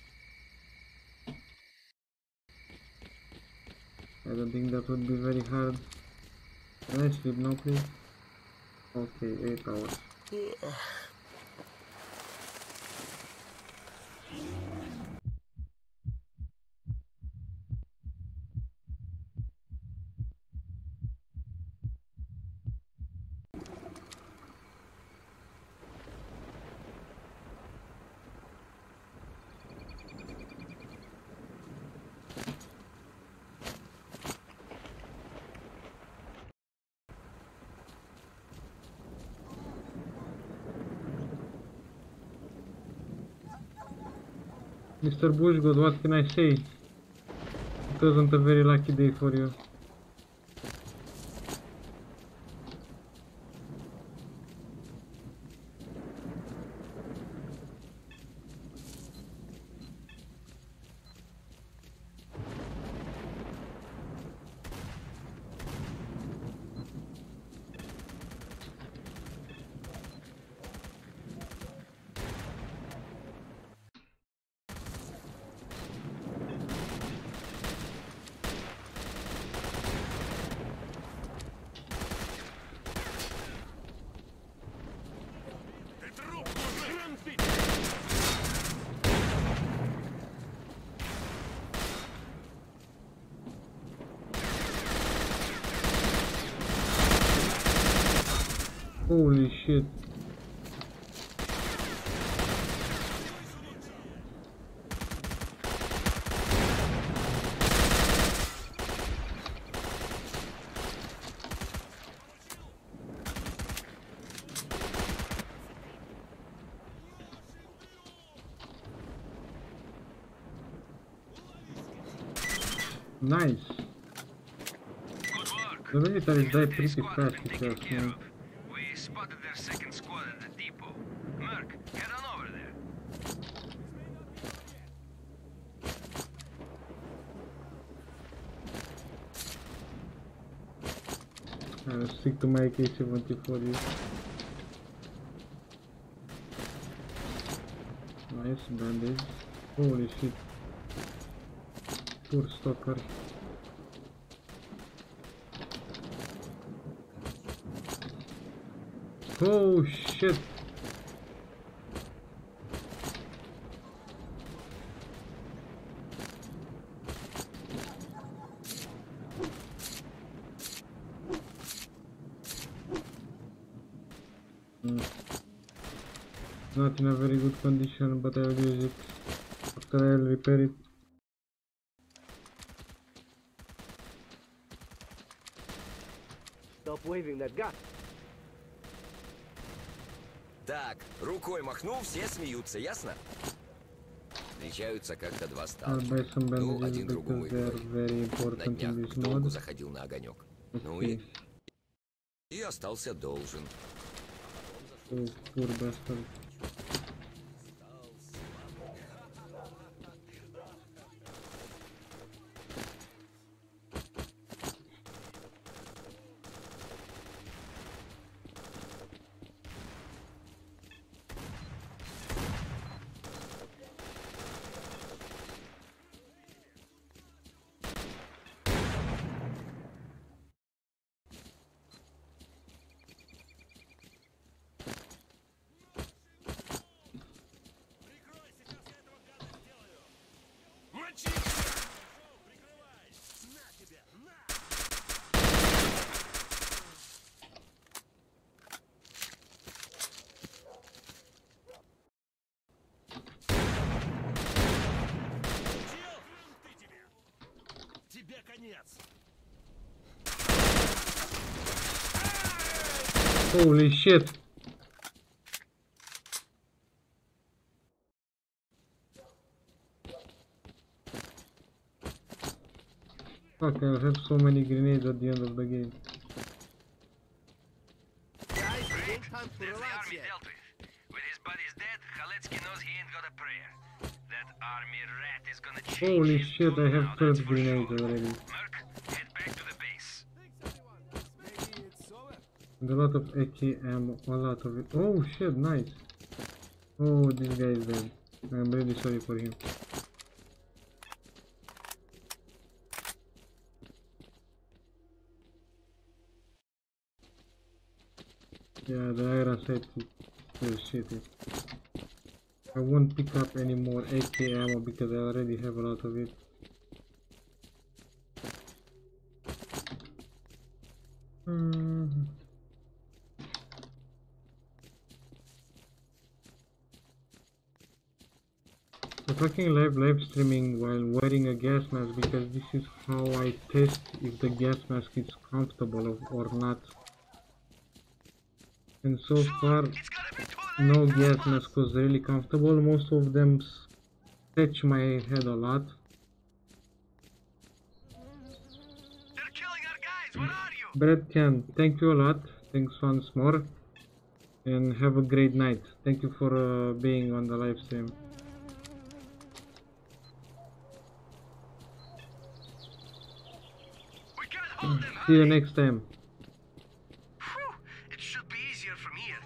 I don't think that would be very hard. Can I sleep now, please? Okay, 8 hours. Mr. Bushgood, what can I say? It wasn't a very lucky day for you. Holy shit. Nice. The militaries die pretty fast if you ask me. We spotted their second squad at the depot. Merc, head on over there. I'll stick to my AK-74. Nice bandage. Holy shit. Poor stalker. Oh shit! Not in a very good condition, but I will use it after I will repair it. Stop waving that gun. Так, рукой махнул, все смеются, ясно? Встречаются как-то два I'll сталкера. buy some Ну, bandages один другому because they are говорит. very На important in днях this к долгу mod. заходил на огонек. Ну Okay. и остался должен. Oh, poor bastard. Тебе конец. Holy shit! Fuck, I'll have so many grenades at the end of the game. Guys, it ain't time to That's the relax army yet. dealt with. With his buddies dead, Khaletsky knows he ain't got a prayer. That army rat is gonna change Holy his shit, tune I now, have that's 12 for grenades sure. already. Merc, head back to the base. Maybe it's over. And a lot of AK ammo, a lot of it. Oh shit, nice. Oh, this guy is dead. I'm really sorry for him. Yeah, the iron sight is shitty. I won't pick up any more AK ammo because I already have a lot of it. So fucking live streaming while wearing a gas mask because this is how I test if the gas mask is comfortable or not. And so far, no gas mask was really comfortable. Most of them scratch my head a lot. They're killing our guys, where are you? Brad Can, thank you a lot. Thanks once more. And have a great night. Thank you for being on the live stream. We can't hold them, See you hurry. next time. Whew, it should be easier from here.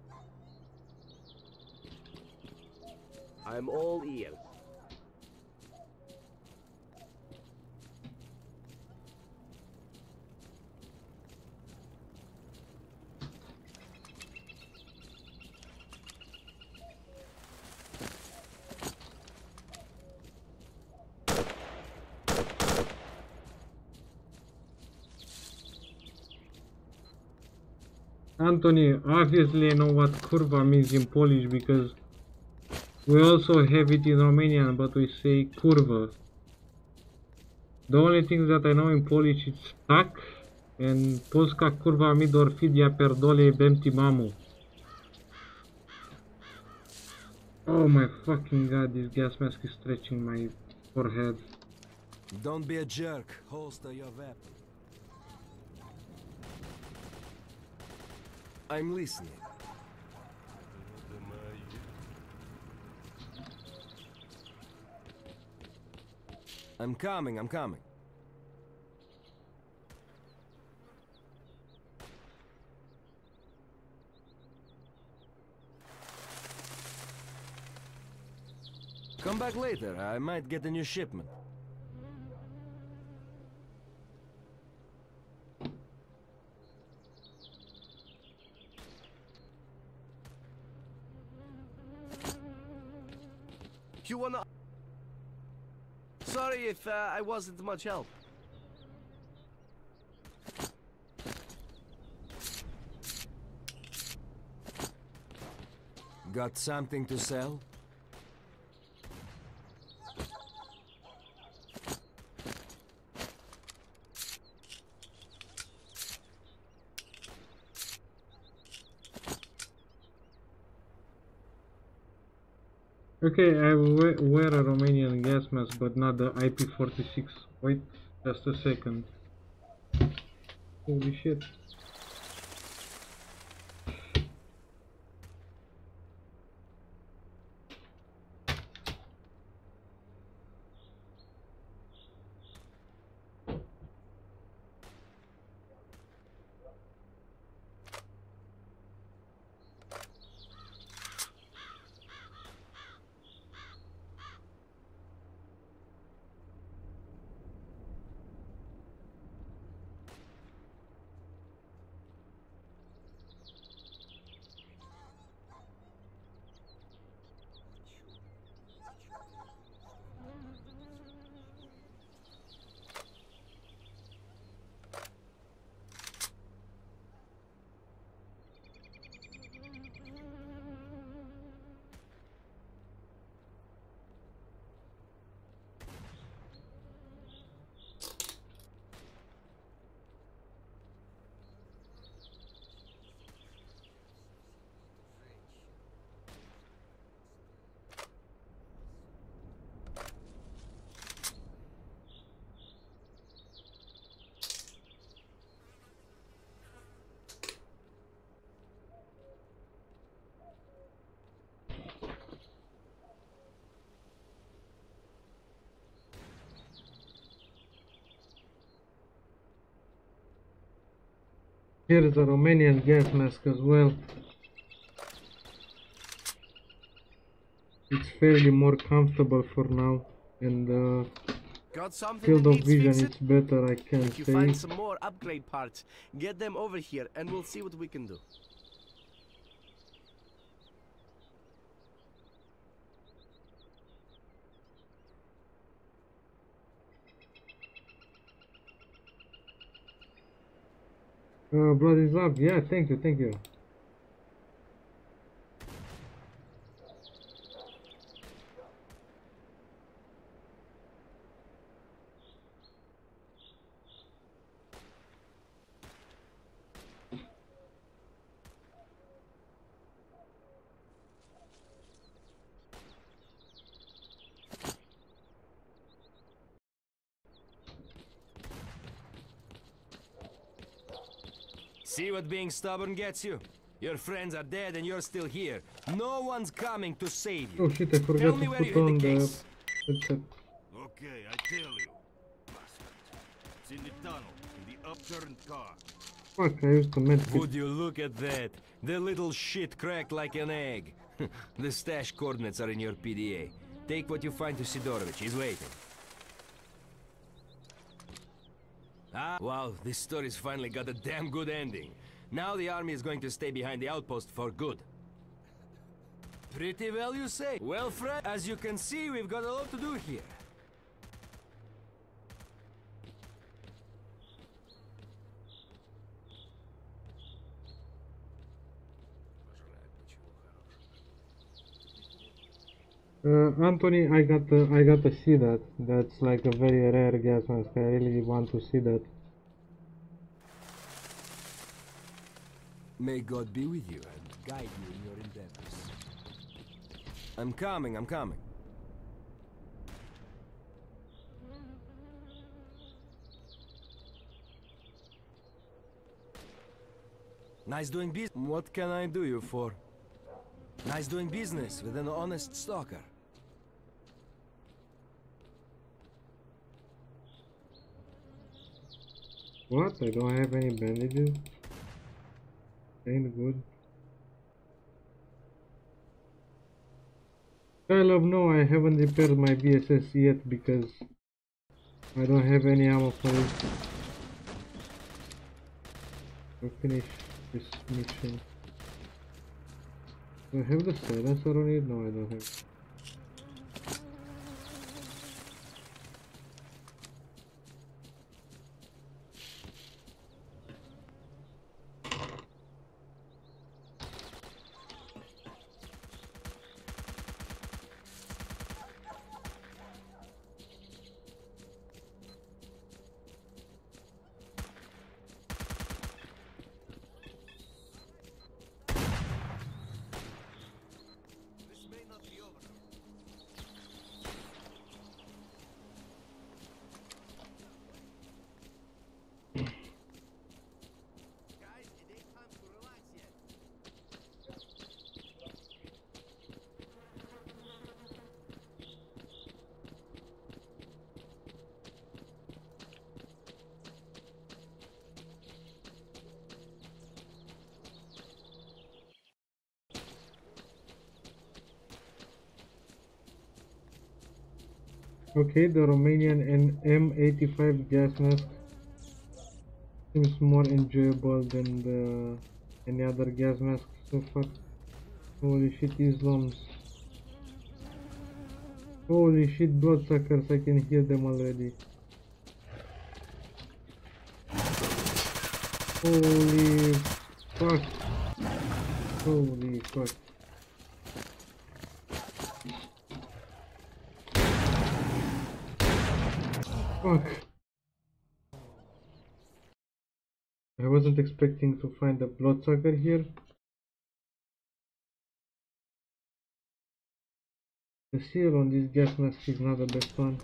I'm all ears. Anthony, obviously I know what curva means in Polish because we also have it in Romanian, but we say curva. The only thing that I know in Polish is tak, and polska kurwa mi do orfidia pierdolę bem ti mamu. Oh my fucking god, this gas mask is stretching my forehead. Don't be a jerk. Holster your weapon. I'm listening. I'm coming, I'm coming. Come back later. I might get a new shipment. You wanna... Sorry if I wasn't much help. Got something to sell? Okay, I wear a Romanian gas mask, but not the IP46. Wait, just a second. Holy shit. Here is a Romanian gas mask as well. It's fairly more comfortable for now, and Got something field that of needs vision fixing? it's better, I can If you say. find some more upgrade parts, get them over here and we'll see what we can do. Vladislav, yeah, thank you, thank you. See what being stubborn gets you? Your friends are dead and you're still here. No one's coming to save you. Oh shit, I forgot Tell to me where put you hid on the the case. headset. Okay, I tell you. Bastard. It's in the tunnel, in the upturned car. Fuck, I used to medkit. Would you look at that? The little shit cracked like an egg. The stash coordinates are in your PDA. Take what you find to Sidorovich. He's waiting. Ah, wow, this story's finally got a damn good ending. Now the army is going to stay behind the outpost for good. Pretty well, you say? Well, Fred, as you can see, we've got a lot to do here. Anthony, I got to see that. That's like a very rare gas mask. I really want to see that. May God be with you and guide you in your endeavors. I'm coming, I'm coming. Nice doing business. What can I do you for? Nice doing business with an honest stalker. What? I don't have any bandages? Ain't good. Skylab, no, I haven't repaired my VSS yet because I don't have any ammo for it. I'll finish this mission. Do I have the silencer on it? No, I don't have. Okay, the Romanian M85 gas mask seems more enjoyable than any other gas mask so far. Holy shit, these lumps. Holy shit, bloodsuckers, I can hear them already. Holy fuck. Holy fuck. Fuck. I wasn't expecting to find a bloodsucker here. The seal on this gas mask is not the best one.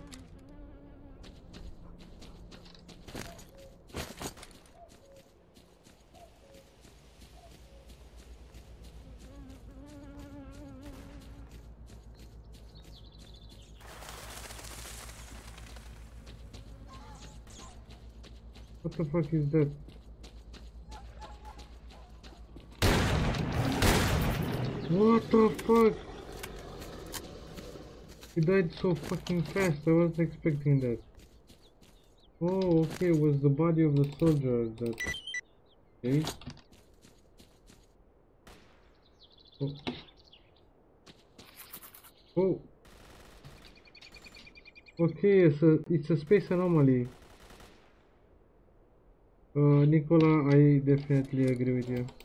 What the fuck is that? What the fuck? He died so fucking fast, I wasn't expecting that. Oh, okay, it was the body of the soldier that... Okay. Oh. Oh. Okay, it's a space anomaly. Nicola, I definitely agree with you.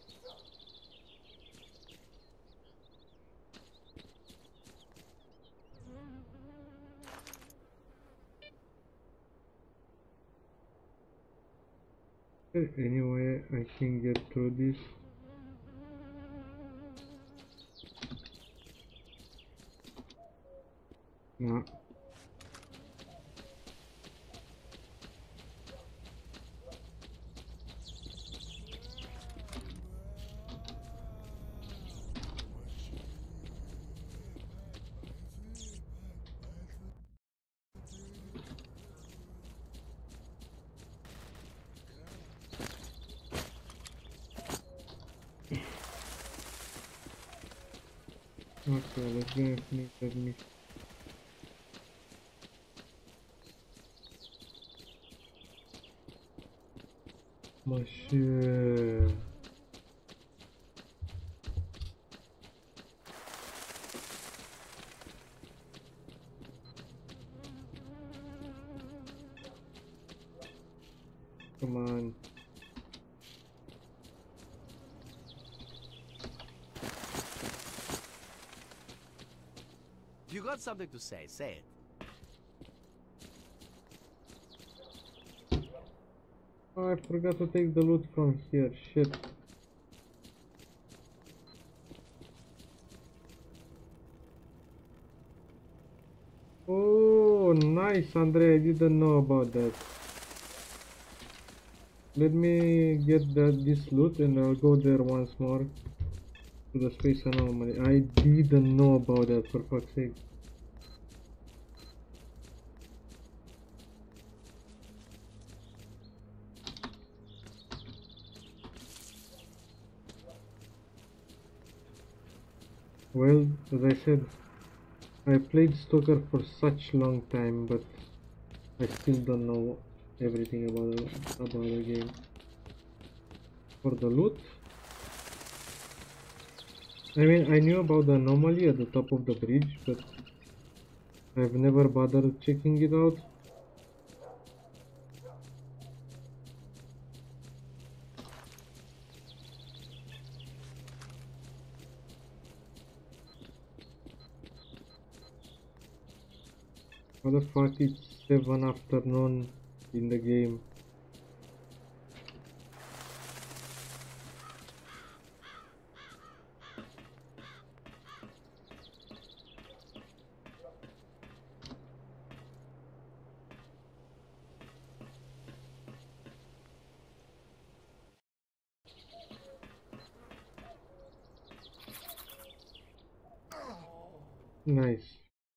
Anyway, I can get through this. Nah. Okay, let's go and finish that mission. Monsieur. Come on. If you got something to say, say it. Oh, I forgot to take the loot from here, shit. Oh, nice, Andre, I didn't know about that. Let me get this loot and I'll go there once more. To the space anomaly. I didn't know about that, for fuck's sake. Well, as I said, I played Stalker for such long time, but I still don't know everything about the game. For the loot, I mean, I knew about the anomaly at the top of the bridge, but I've never bothered checking it out. What the fuck, it's 7 afternoon in the game. Nice.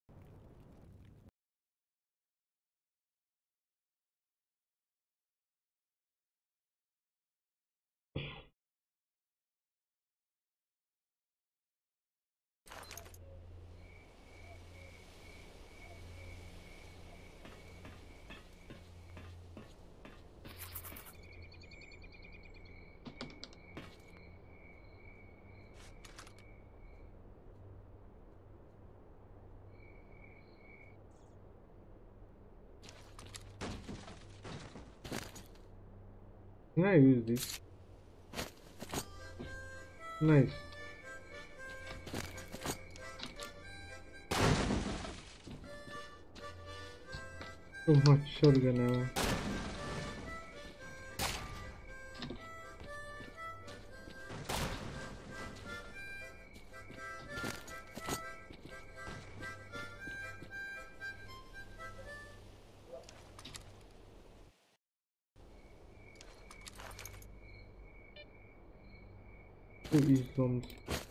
Can I use this? Nice. So much shotgun ammo. Two Islam's.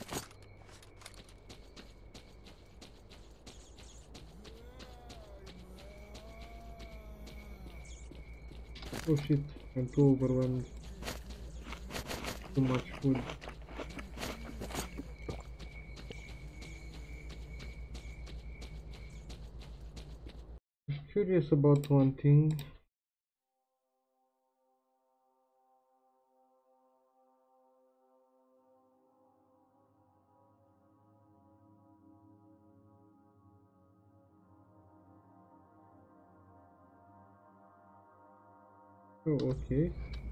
Oh shit, I'm too overwhelmed. Too much food. I'm curious about one thing. Oh, okay.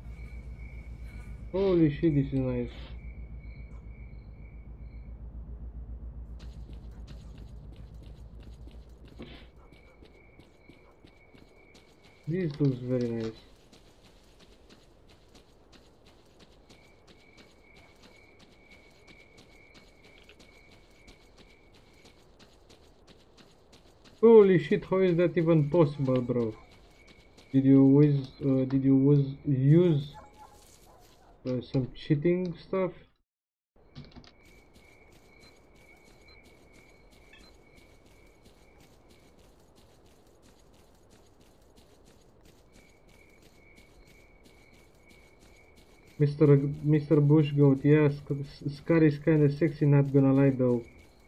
Holy shit, this is nice. This looks very nice. Holy shit, how is that even possible, bro? Did you always use some cheating stuff? Mr. Bushgoat, yes, Scar is kinda sexy, not gonna lie though.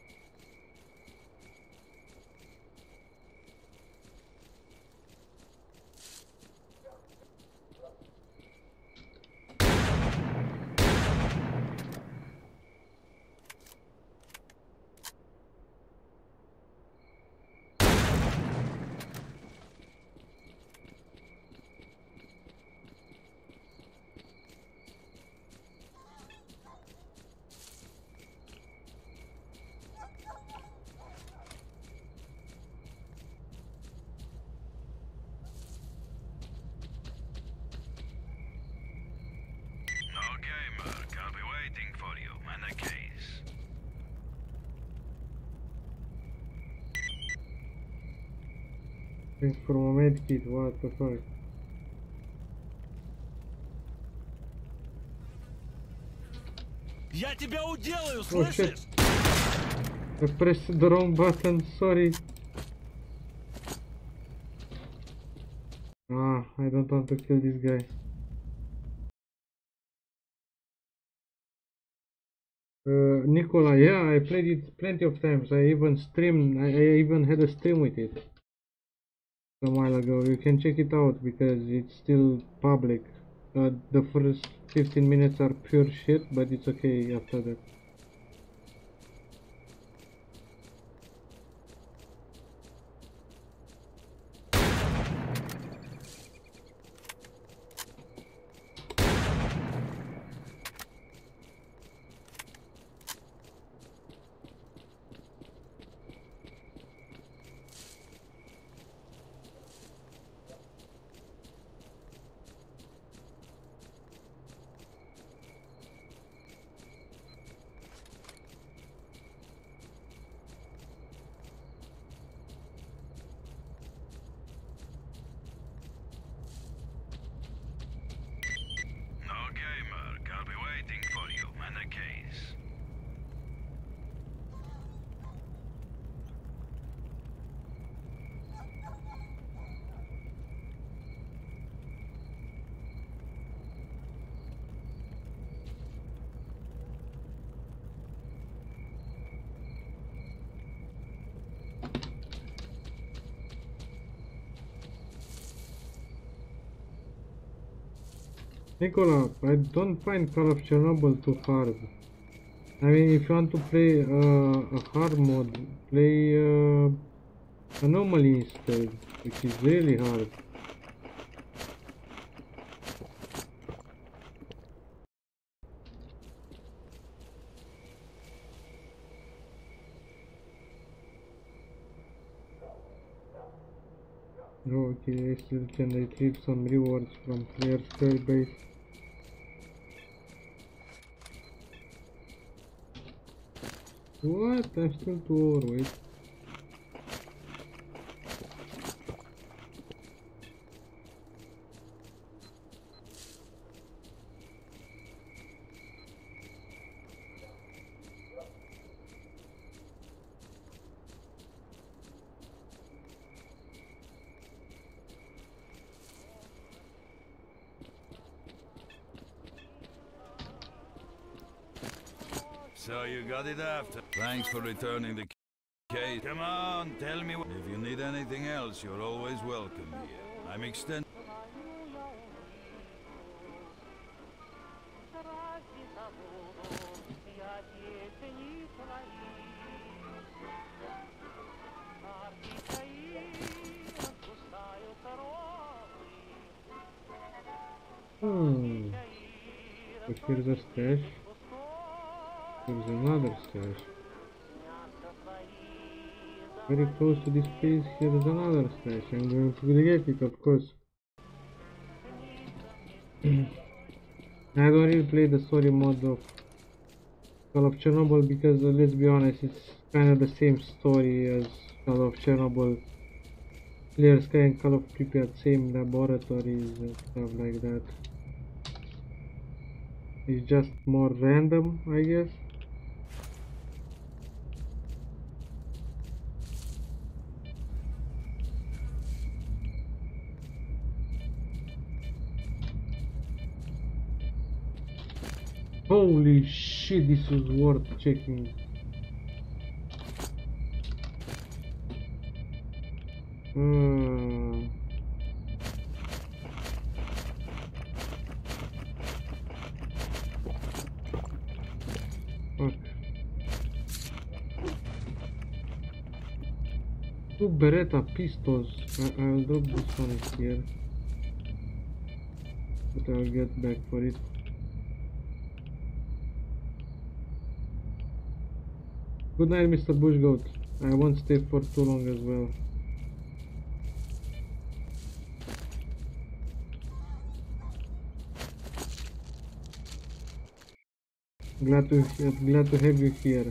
From a medkit, what the fuck? Я тебя уделаю, Oh слышишь? shit! I pressed the wrong button, sorry. I don't want to kill this guy. Nicola, yeah, I played it plenty of times. I even streamed, I even had a stream with it a while ago. You can check it out because it's still public. The first 15 minutes are pure shit, but it's okay after that. Okay, Merc, I'll be waiting for you in the case. Nicola, I don't find Call of Chernobyl too hard. I mean, if you want to play a hard mode, play Anomaly instead, which is really hard. Okay, I still can retrieve some rewards from player square base. What? I'm still too overweight. So you got it after. Thanks for returning the case. Come on, tell me what. If you need anything else, you're always welcome here. I'm extending. But here's a stash. There's another stash. Very close to this place, here's another stash. I'm going to get it, of course. I don't really play the story mode of Call of Chernobyl because, let's be honest, it's kind of the same story as Call of Chernobyl. Clear Sky and Call of Pripyat, same laboratories and stuff like that. It's just more random, I guess. Holy shit, this was worth checking. Fuck. Two Beretta pistols. I'll drop this one here. But I'll get back for it. Good night, Mr. Bushgoat. I won't stay for too long as well. Glad to have you here.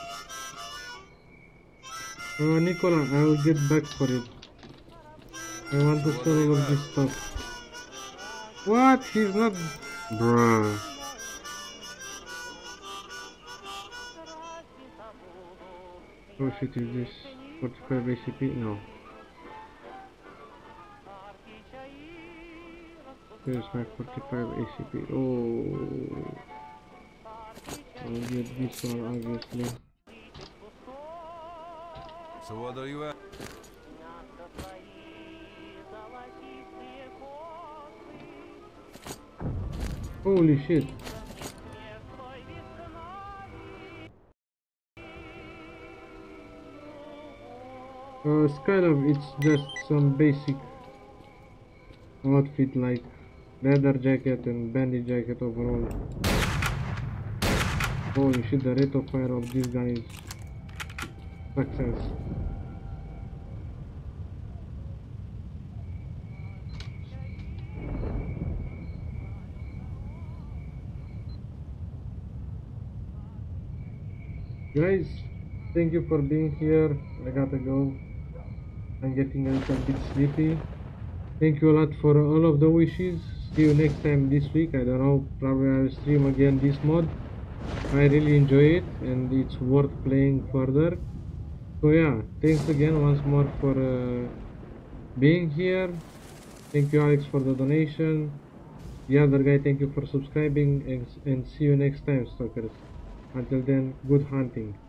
Nicola, I will get back for it. I want to sell all of this stuff. What? He's not... Bruh. Oh shit, is this 45 ACP? No. Where's my 45 ACP? Oh. I'll get this one, obviously. So what are you at? Holy shit. Skylab, it's just some basic outfit like leather jacket and bandit jacket overall. Holy shit, the rate of fire of this gun is success. Guys, thank you for being here. I gotta go. I'm getting a little bit sleepy. Thank you a lot for all of the wishes. See you next time this week. I don't know, probably I'll stream again this mod. I really enjoy it and it's worth playing further. So yeah, thanks again once more for being here. Thank you Alex for the donation. The other guy, thank you for subscribing, and see you next time, stalkers. Until then, good hunting.